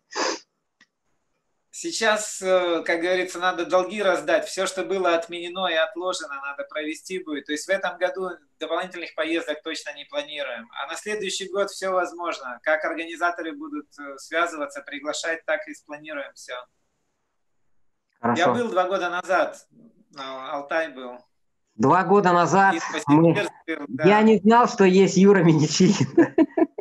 Сейчас, как говорится, надо долги раздать. Все, что было отменено и отложено, надо провести будет. То есть в этом году дополнительных поездок точно не планируем. А на следующий год все возможно. Как организаторы будут связываться, приглашать, так и спланируем все. Хорошо. Я был 2 года назад, Алтай был. 2 года назад я не знал, что есть Юра Миничихин.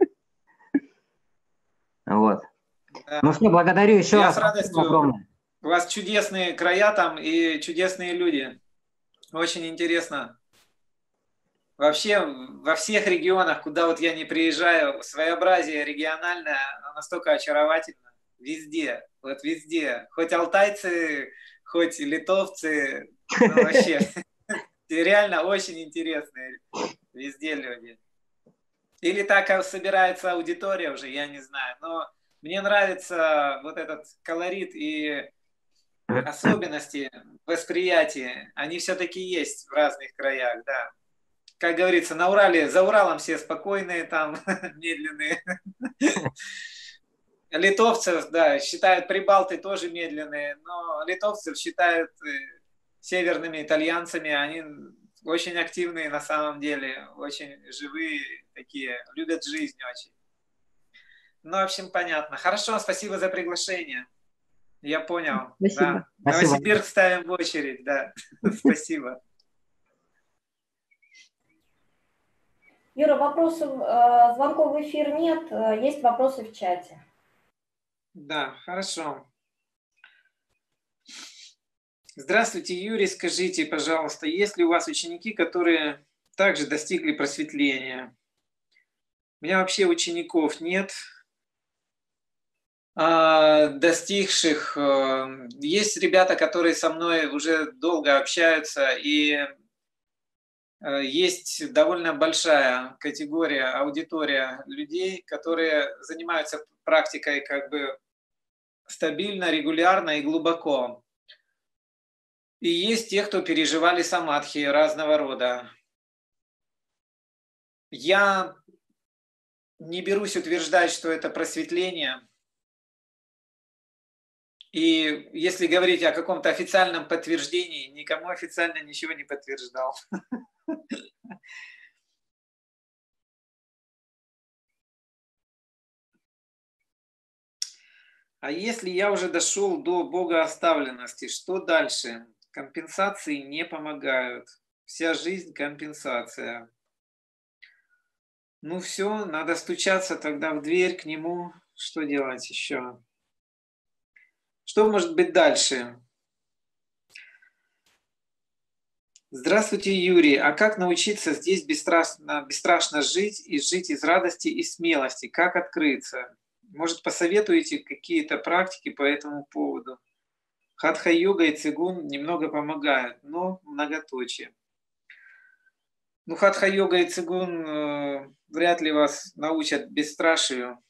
Вот. Ну все, благодарю еще раз. Я с радостью. У вас чудесные края там и чудесные люди. Очень интересно. Вообще во всех регионах, куда вот я не приезжаю, своеобразие региональное настолько очаровательно. Везде, вот везде. Хоть алтайцы, хоть литовцы, вообще. Реально очень интересные везде люди. Или так собирается аудитория уже, я не знаю. Но мне нравится вот этот колорит и особенности восприятия. Они все-таки есть в разных краях, да. Как говорится, на Урале, за Уралом все спокойные, там, медленные. Литовцев, да, считают прибалты тоже медленные, но литовцев считают северными итальянцами, они очень активные на самом деле, очень живые такие, любят жизнь очень. Ну, в общем, понятно. Хорошо, спасибо за приглашение. Я понял. Спасибо. Да. Новосибирск ставим в очередь, да. Спасибо. Юра, вопросов, звонков в эфир нет, есть вопросы в чате. Да, хорошо. Здравствуйте, Юрий. Скажите, пожалуйста, есть ли у вас ученики, которые также достигли просветления? У меня вообще учеников нет, достигших. Есть ребята, которые со мной уже долго общаются, и есть довольно большая категория, аудитория людей, которые занимаются практикой как бы стабильно, регулярно и глубоко. И есть те, кто переживали самадхи разного рода. Я не берусь утверждать, что это просветление. И если говорить о каком-то официальном подтверждении, никому официально ничего не подтверждал. А если я уже дошел до богооставленности, что дальше? Компенсации не помогают. Вся жизнь компенсация. Ну все, надо стучаться тогда в дверь к нему. Что делать еще? Что может быть дальше? Здравствуйте, Юрий. А как научиться здесь бесстрашно жить и жить из радости и смелости? Как открыться? Может, посоветуете какие-то практики по этому поводу? Хатха-йога и цигун немного помогают, но многоточие. Ну, хатха-йога и цигун вряд ли вас научат бесстрашию.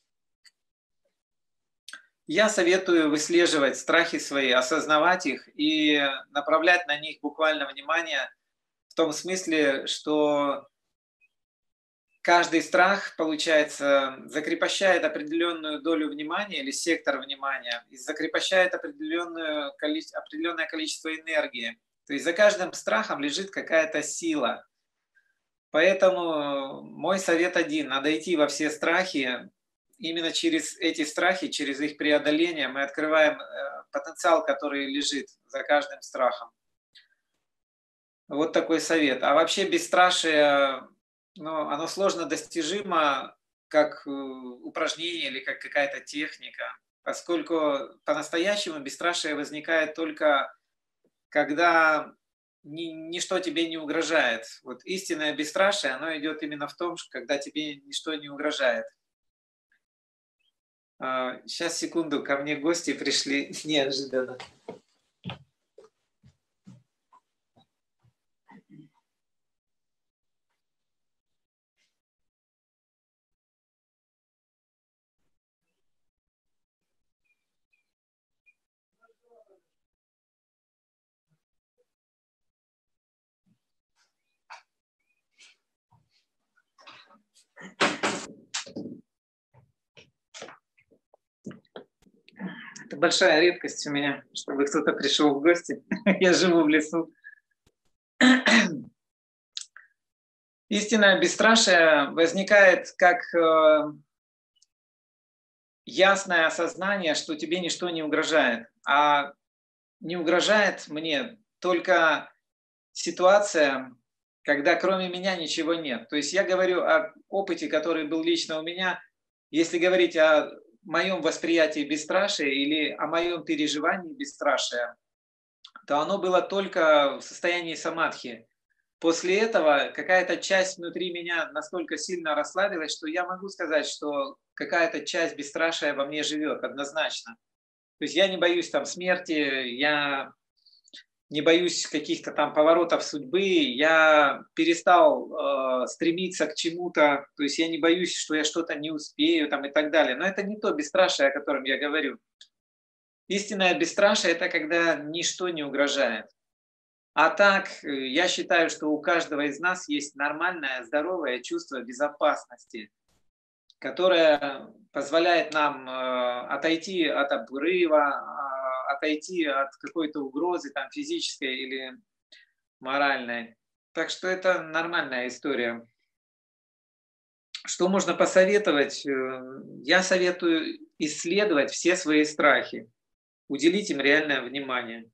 Я советую выслеживать страхи свои, осознавать их и направлять на них буквально внимание в том смысле, что каждый страх, получается, закрепощает определенную долю внимания или сектор внимания и закрепощает определенное количество энергии. То есть за каждым страхом лежит какая-то сила. Поэтому мой совет один. Надо идти во все страхи. Именно через эти страхи, через их преодоление мы открываем потенциал, который лежит за каждым страхом. Вот такой совет. А вообще бесстрашие, ну, оно сложно достижимо как упражнение или как какая-то техника, поскольку по-настоящему бесстрашие возникает только когда ничто тебе не угрожает. Вот истинное бесстрашие, оно идет именно в том, что когда тебе ничто не угрожает. Сейчас, секунду, ко мне гости пришли неожиданно. Это большая редкость у меня, чтобы кто-то пришел в гости. Я живу в лесу. Истинное бесстрашие возникает как ясное осознание, что тебе ничто не угрожает. А не угрожает мне только ситуация, когда кроме меня ничего нет. То есть я говорю о опыте, который был лично у меня. Если говорить о моем восприятии бесстрашия или о моем переживании бесстрашия, то оно было только в состоянии самадхи. После этого какая-то часть внутри меня настолько сильно расслабилась, что я могу сказать, что какая-то часть бесстрашия во мне живет однозначно. То есть я не боюсь там смерти, я не боюсь каких-то там поворотов судьбы, я перестал стремиться к чему-то, то есть я не боюсь, что я что-то не успею там и так далее. Но это не то бесстрашие, о котором я говорю. Истинное бесстрашие – это когда ничто не угрожает. А так, я считаю, что у каждого из нас есть нормальное, здоровое чувство безопасности, которое позволяет нам отойти от обрыва, отойти от какой-то угрозы там, физической или моральной. Так что это нормальная история. Что можно посоветовать? Я советую исследовать все свои страхи, уделить им реальное внимание.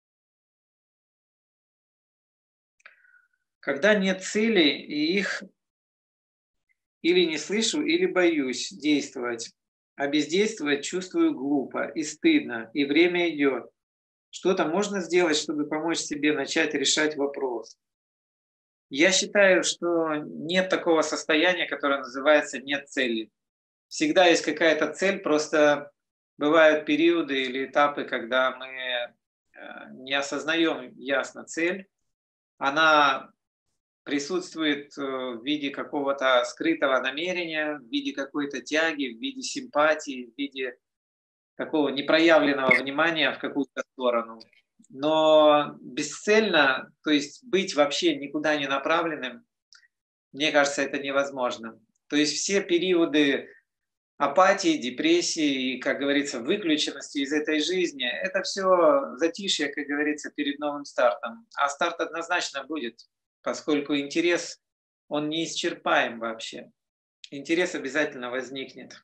Когда нет целей, и их или не слышу, или боюсь действовать, а бездействовать чувствую глупо и стыдно, и время идет. Что-то можно сделать, чтобы помочь себе начать решать вопрос. Я считаю, что нет такого состояния, которое называется «нет цели». Всегда есть какая-то цель, просто бывают периоды или этапы, когда мы не осознаем ясно цель. Она присутствует в виде какого-то скрытого намерения, в виде какой-то тяги, в виде симпатии, в виде такого непроявленного внимания в какую-то сторону. Но бесцельно, то есть быть вообще никуда не направленным, мне кажется, это невозможно. То есть все периоды апатии, депрессии и, как говорится, выключенности из этой жизни, это все затишье, как говорится, перед новым стартом. А старт однозначно будет, поскольку интерес, он неисчерпаем вообще. Интерес обязательно возникнет.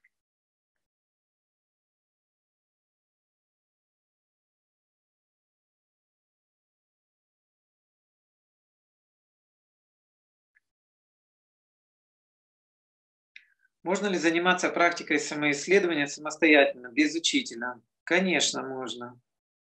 Можно ли заниматься практикой самоисследования самостоятельно, без учителя? Конечно, можно.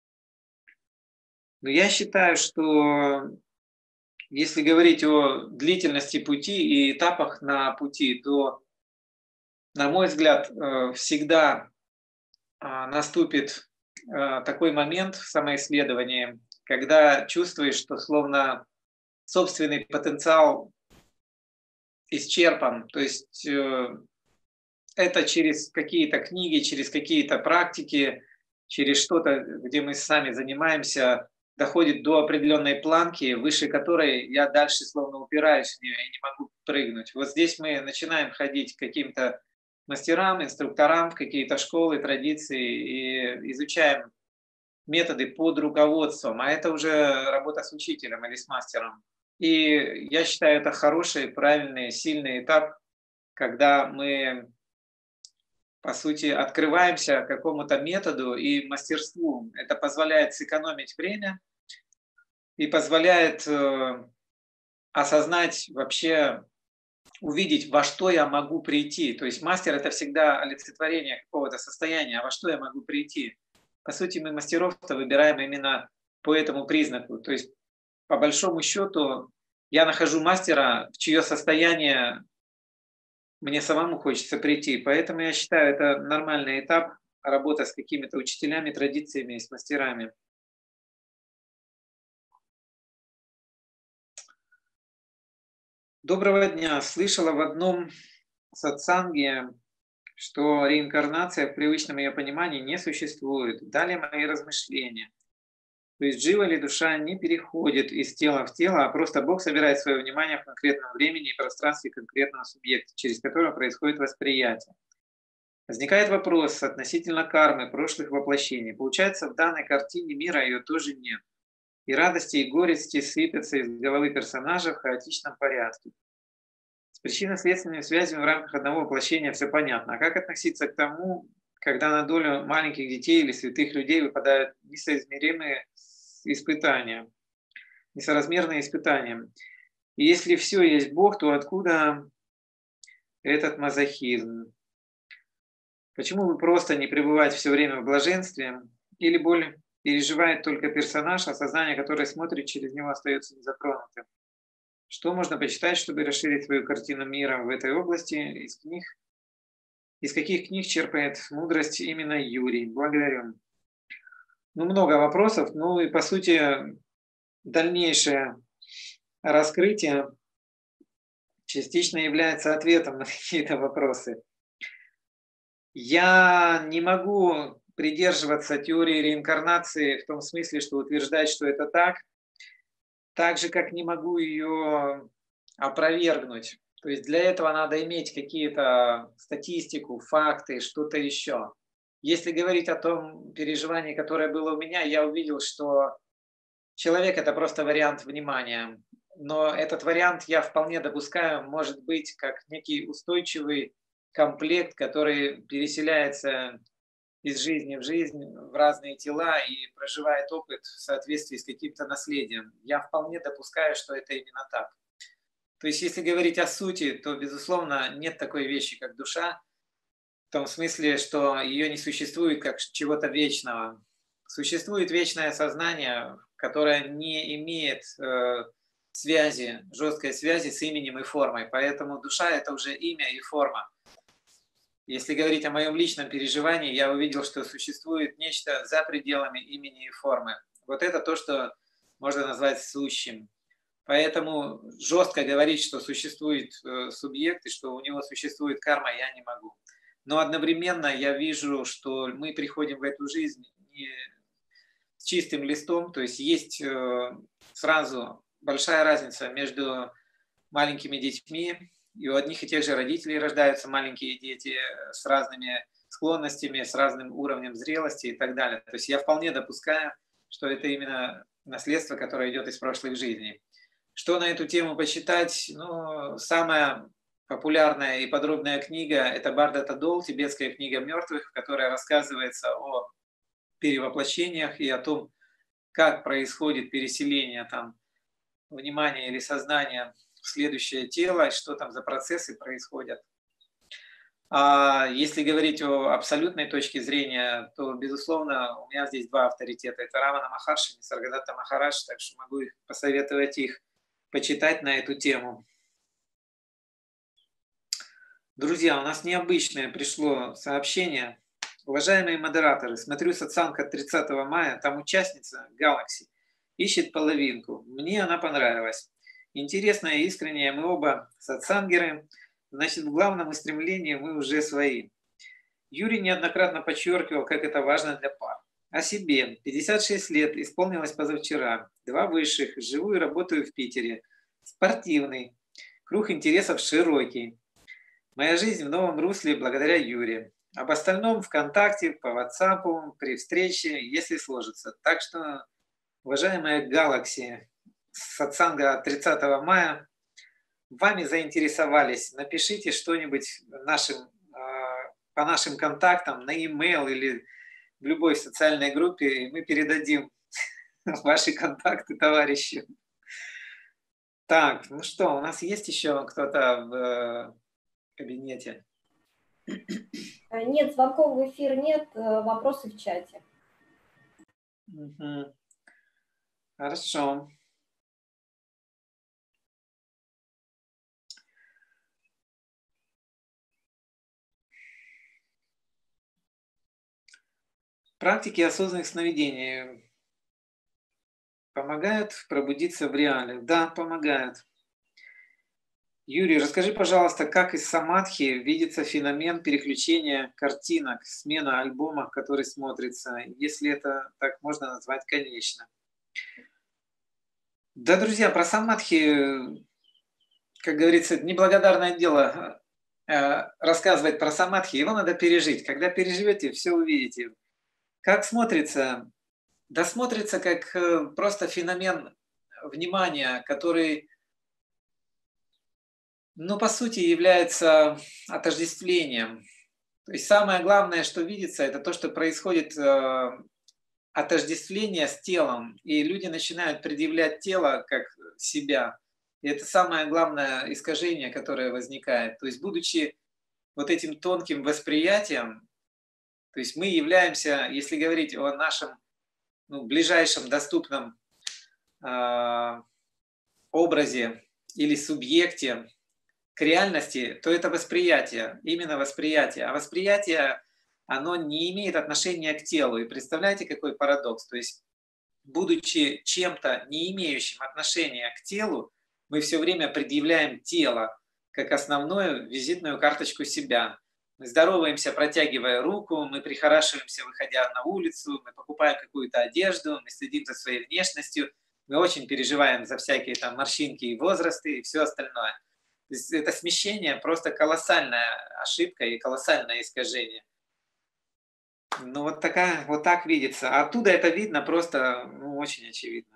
Но я считаю, что если говорить о длительности пути и этапах на пути, то, на мой взгляд, всегда наступит такой момент в самоисследовании, когда чувствуешь, что словно собственный потенциал исчерпан. То есть это через какие-то книги, через какие-то практики, через что-то, где мы сами занимаемся, доходит до определенной планки, выше которой я дальше словно упираюсь в нее и не могу прыгнуть. Вот здесь мы начинаем ходить к каким-то мастерам, инструкторам, в какие-то школы, традиции и изучаем методы под руководством, а это уже работа с учителем или с мастером. И я считаю, это хороший, правильный, сильный этап, когда мы, по сути, открываемся какому-то методу и мастерству. Это позволяет сэкономить время и позволяет осознать вообще, увидеть, во что я могу прийти. То есть мастер – это всегда олицетворение какого-то состояния, а во что я могу прийти. По сути, мы мастеров-то выбираем именно по этому признаку. То есть, по большому счету, я нахожу мастера, в чье состояние мне самому хочется прийти. Поэтому я считаю, это нормальный этап работы с какими-то учителями, традициями и с мастерами. Доброго дня. Слышала в одном сатсанге, что реинкарнация в привычном ее понимании не существует. Далее мои размышления. То есть жива ли душа не переходит из тела в тело, а просто Бог собирает свое внимание в конкретном времени и пространстве конкретного субъекта, через которого происходит восприятие. Возникает вопрос относительно кармы прошлых воплощений. Получается, в данной картине мира ее тоже нет. И радости, и горести сыпятся из головы персонажа в хаотичном порядке. С причинно-следственными связями в рамках одного воплощения все понятно. А как относиться к тому, когда на долю маленьких детей или святых людей выпадают несоизмеримые испытания, несоразмерные испытания? И если все есть Бог, то откуда этот мазохизм? Почему бы просто не пребывать все время в блаженстве? Или боль переживает только персонаж, а сознание, которое смотрит через него, остается незатронутым? Что можно почитать, чтобы расширить свою картину мира в этой области? Из каких книг черпает мудрость именно Юрий? Благодарю. Ну, много вопросов. Ну и по сути, дальнейшее раскрытие частично является ответом на какие-то вопросы. Я не могу придерживаться теории реинкарнации в том смысле, что утверждать, что это так же, как не могу ее опровергнуть. То есть для этого надо иметь какие-то статистику, факты, что-то еще. Если говорить о том переживании, которое было у меня, я увидел, что человек – это просто вариант внимания. Но этот вариант я вполне допускаю, может быть, как некий устойчивый комплект, который переселяется из жизни в жизнь, в разные тела и проживает опыт в соответствии с каким-то наследием. Я вполне допускаю, что это именно так. То есть, если говорить о сути, то, безусловно, нет такой вещи, как душа, в том смысле, что ее не существует как чего-то вечного. Существует вечное сознание, которое не имеет связи, жесткой связи с именем и формой. Поэтому душа – это уже имя и форма. Если говорить о моем личном переживании, я увидел, что существует нечто за пределами имени и формы. Вот это то, что можно назвать сущим. Поэтому жестко говорить, что существует субъект и что у него существует карма, я не могу. Но одновременно я вижу, что мы приходим в эту жизнь не с чистым листом, то есть есть сразу большая разница между маленькими детьми, и у одних и тех же родителей рождаются маленькие дети с разными склонностями, с разным уровнем зрелости и так далее. То есть я вполне допускаю, что это именно наследство, которое идет из прошлых жизней. Что на эту тему почитать? Ну, самая популярная и подробная книга – это Бхарата Дол, тибетская книга мертвых, в которой рассказывается о перевоплощениях и о том, как происходит переселение там внимания или сознания в следующее тело, что там за процессы происходят. А если говорить о абсолютной точке зрения, то, безусловно, у меня здесь два авторитета. Это Рамана Махарши и Нисаргадатта Махарадж, так что могу посоветовать их почитать на эту тему. Друзья, у нас необычное пришло сообщение. Уважаемые модераторы, смотрю сатсанг от 30 мая, там участница Galaxy ищет половинку. Мне она понравилась. Интересная и искренняя, мы оба сатсангеры. Значит, в главном устремлении мы уже свои. Юрий неоднократно подчеркивал, как это важно для пар. О себе. 56 лет, исполнилось позавчера. 2 высших, живу и работаю в Питере. Спортивный. Круг интересов широкий. Моя жизнь в новом русле благодаря Юре. Об остальном ВКонтакте, по WhatsApp, при встрече, если сложится. Так что, уважаемая Galaxy, сатсанга 30 мая, вами заинтересовались, напишите что-нибудь по нашим контактам на e-mail или в любой социальной группе, и мы передадим ваши контакты товарищу. Так, ну что, у нас есть еще кто-то в кабинете? Нет, звонков в эфир нет, вопросы в чате. Угу. Хорошо. Практики осознанных сновидений помогают пробудиться в реале? Да, помогают. Юрий, расскажи, пожалуйста, как из самадхи видится феномен переключения картинок, смена альбома, который смотрится, если это так можно назвать, конечно. Да, друзья, про самадхи, как говорится, неблагодарное дело рассказывать про самадхи, его надо пережить. Когда переживете, все увидите. Как смотрится? Да смотрится как просто феномен внимания, который, ну, по сути, является отождествлением. То есть самое главное, что видится, это то, что происходит отождествление с телом, и люди начинают предъявлять тело как себя. И это самое главное искажение, которое возникает. То есть, будучи вот этим тонким восприятием, то есть мы являемся, если говорить о нашем ближайшем доступном образе или субъекте к реальности, то это восприятие, именно восприятие. А восприятие, оно не имеет отношения к телу. И представляете, какой парадокс? То есть будучи чем-то, не имеющим отношения к телу, мы все время предъявляем тело как основную визитную карточку себя. Мы здороваемся, протягивая руку, мы прихорашиваемся, выходя на улицу, мы покупаем какую-то одежду, мы следим за своей внешностью, мы очень переживаем за всякие там морщинки и возрасты и все остальное. То есть это смещение просто колоссальная ошибка и колоссальное искажение. Ну вот так видится. А оттуда это видно просто очень очевидно.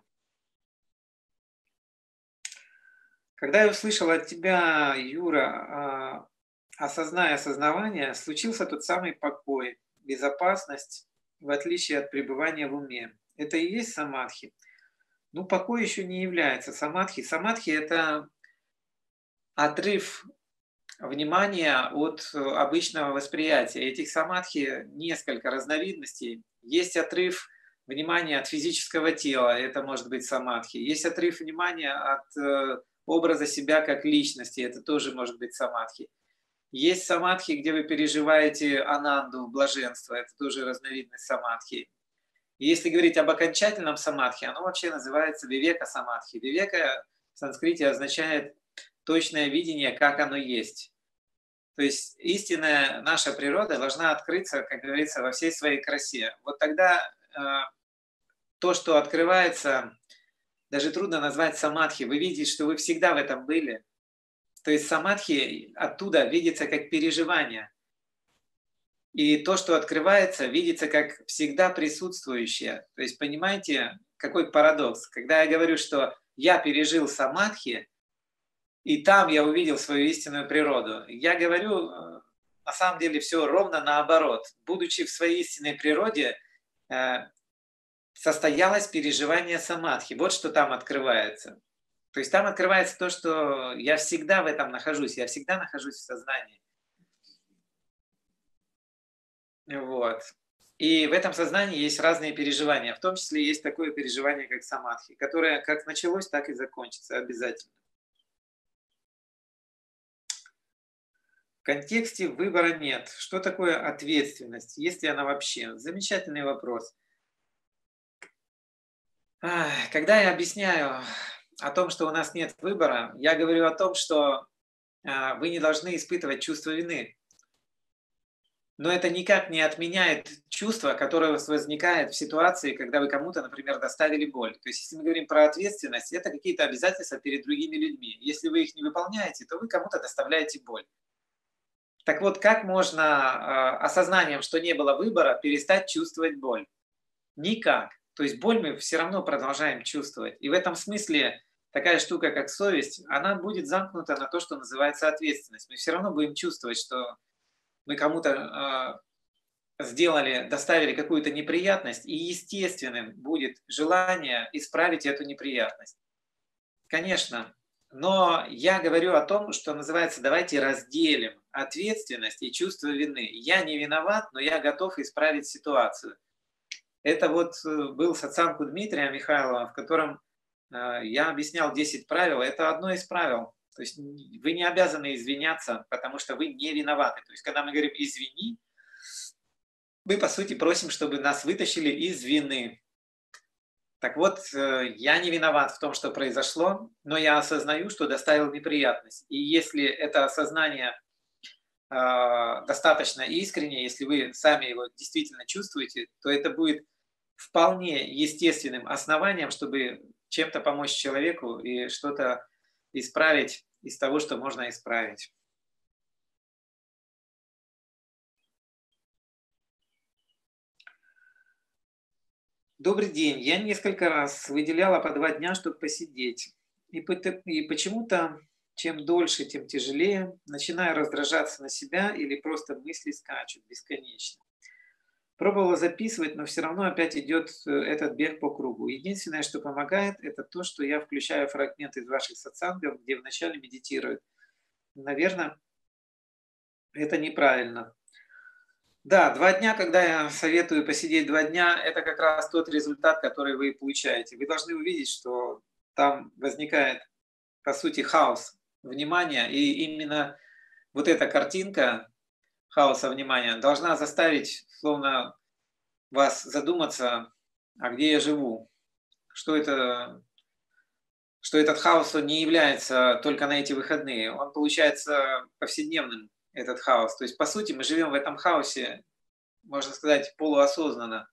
Когда я услышал от тебя, Юра, осознавание, случился тот самый покой, безопасность, в отличие от пребывания в уме. Это и есть самадхи. Ну, покой еще не является самадхи. Самадхи – это отрыв внимания от обычного восприятия. Этих самадхи несколько разновидностей. Есть отрыв внимания от физического тела, это может быть самадхи. Есть отрыв внимания от образа себя как личности, это тоже может быть самадхи. Есть самадхи, где вы переживаете ананду, блаженство, это тоже разновидность самадхи. И если говорить об окончательном самадхи, оно вообще называется вивека самадхи. Вивека в санскрите означает точное видение, как оно есть. То есть истинная наша природа должна открыться, как говорится, во всей своей красе. Вот тогда то, что открывается, даже трудно назвать самадхи. Вы видите, что вы всегда в этом были. То есть самадхи оттуда видится как переживание. И то, что открывается, видится как всегда присутствующее. То есть понимаете, какой парадокс? Когда я говорю, что я пережил самадхи, и там я увидел свою истинную природу, я говорю, на самом деле, все ровно наоборот. Будучи в своей истинной природе, состоялось переживание самадхи. Вот что там открывается. То есть там открывается то, что я всегда в этом нахожусь, я всегда нахожусь в сознании. Вот. И в этом сознании есть разные переживания. В том числе есть такое переживание, как самадхи, которое как началось, так и закончится обязательно. В контексте выбора нет. Что такое ответственность? Есть ли она вообще? Замечательный вопрос. Когда я объясняю о том, что у нас нет выбора, я говорю о том, что вы не должны испытывать чувство вины. Но это никак не отменяет чувство, которое у вас возникает в ситуации, когда вы кому-то, например, доставили боль. То есть, если мы говорим про ответственность, это какие-то обязательства перед другими людьми. Если вы их не выполняете, то вы кому-то доставляете боль. Так вот, как можно осознанием, что не было выбора, перестать чувствовать боль? Никак. То есть боль мы все равно продолжаем чувствовать. И в этом смысле такая штука, как совесть, она будет замкнута на то, что называется ответственность. Мы все равно будем чувствовать, что мы кому-то доставили какую-то неприятность, и естественным будет желание исправить эту неприятность. Конечно, но я говорю о том, что называется, давайте разделим ответственность и чувство вины. Я не виноват, но я готов исправить ситуацию. Это вот был сатсанг у Дмитрия Михайлова, в котором я объяснял 10 правил. Это одно из правил. То есть вы не обязаны извиняться, потому что вы не виноваты. То есть когда мы говорим «извини», мы, по сути, просим, чтобы нас вытащили из вины. Так вот, я не виноват в том, что произошло, но я осознаю, что доставил неприятность. И если это осознание достаточно искренне, если вы сами его действительно чувствуете, то это будет вполне естественным основанием, чтобы чем-то помочь человеку и что-то исправить из того, что можно исправить. Добрый день. Я несколько раз выделяла по 2 дня, чтобы посидеть. И почему-то, чем дольше, тем тяжелее. Начинаю раздражаться на себя или просто мысли скачут бесконечно. Пробовала записывать, но все равно опять идет этот бег по кругу. Единственное, что помогает, это то, что я включаю фрагменты из ваших сатсангов, где вначале медитируют. Наверное, это неправильно. Да, 2 дня, когда я советую посидеть 2 дня, это как раз тот результат, который вы получаете. Вы должны увидеть, что там возникает, по сути, хаос внимания, и именно вот эта картинка хаоса внимания должна заставить, словно, вас задуматься, а где я живу, что этот хаос он не является только на эти выходные. Он получается повседневным, этот хаос. То есть, по сути, мы живем в этом хаосе, можно сказать, полуосознанно.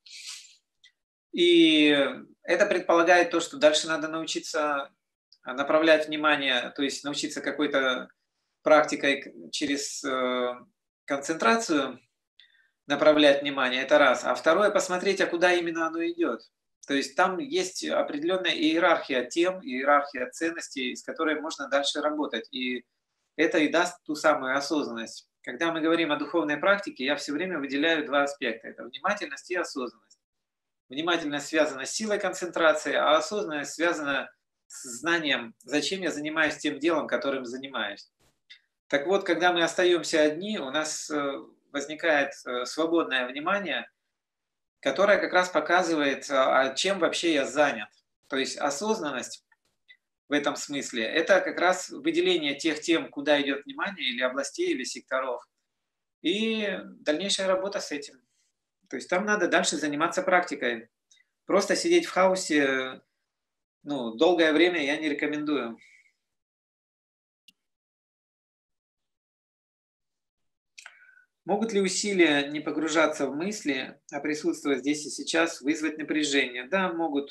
И это предполагает то, что дальше надо научиться направлять внимание, то есть научиться какой-то практикой через концентрацию направлять внимание, это раз. А второе, посмотреть, а куда именно оно идет. То есть там есть определенная иерархия тем, иерархия ценностей, с которой можно дальше работать. И это и даст ту самую осознанность. Когда мы говорим о духовной практике, я все время выделяю два аспекта. Это внимательность и осознанность. Внимательность связана с силой концентрации, а осознанность связана с знанием, зачем я занимаюсь тем делом, которым занимаюсь. Так вот, когда мы остаемся одни, у нас возникает свободное внимание, которое как раз показывает, чем вообще я занят. То есть осознанность в этом смысле – это как раз выделение тех тем, куда идет внимание, или областей, или секторов, и дальнейшая работа с этим. То есть там надо дальше заниматься практикой. Просто сидеть в хаосе долгое время я не рекомендую. Могут ли усилия не погружаться в мысли, а присутствовать здесь и сейчас, вызвать напряжение? Да, могут.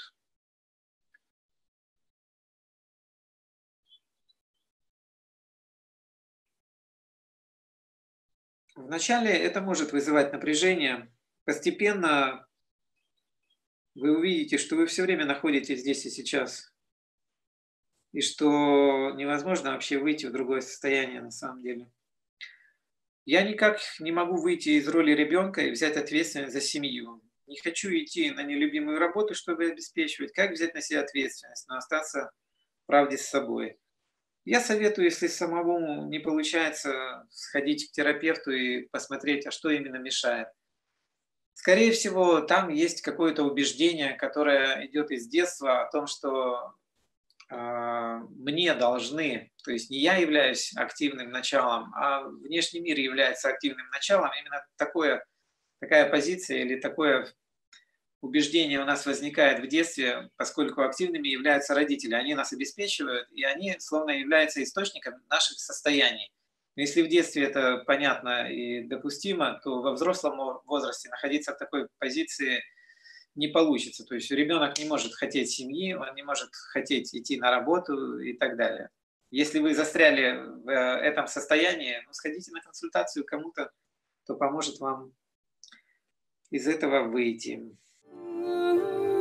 Вначале это может вызывать напряжение. Постепенно вы увидите, что вы все время находитесь здесь и сейчас. И что невозможно вообще выйти в другое состояние на самом деле. Я никак не могу выйти из роли ребенка и взять ответственность за семью. Не хочу идти на нелюбимую работу, чтобы обеспечивать. Как взять на себя ответственность, но остаться в правде с собой? Я советую, если самому не получается, сходить к терапевту и посмотреть, а что именно мешает. Скорее всего, там есть какое-то убеждение, которое идет из детства о том, что мне должны, то есть не я являюсь активным началом, а внешний мир является активным началом. Именно такая позиция или такое убеждение у нас возникает в детстве, поскольку активными являются родители. Они нас обеспечивают, и они словно являются источником наших состояний. Но если в детстве это понятно и допустимо, то во взрослом возрасте находиться в такой позиции не получится. То есть ребенок не может хотеть семьи, он не может хотеть идти на работу и так далее. Если вы застряли в этом состоянии, сходите на консультацию к кому-то, кто поможет вам из этого выйти.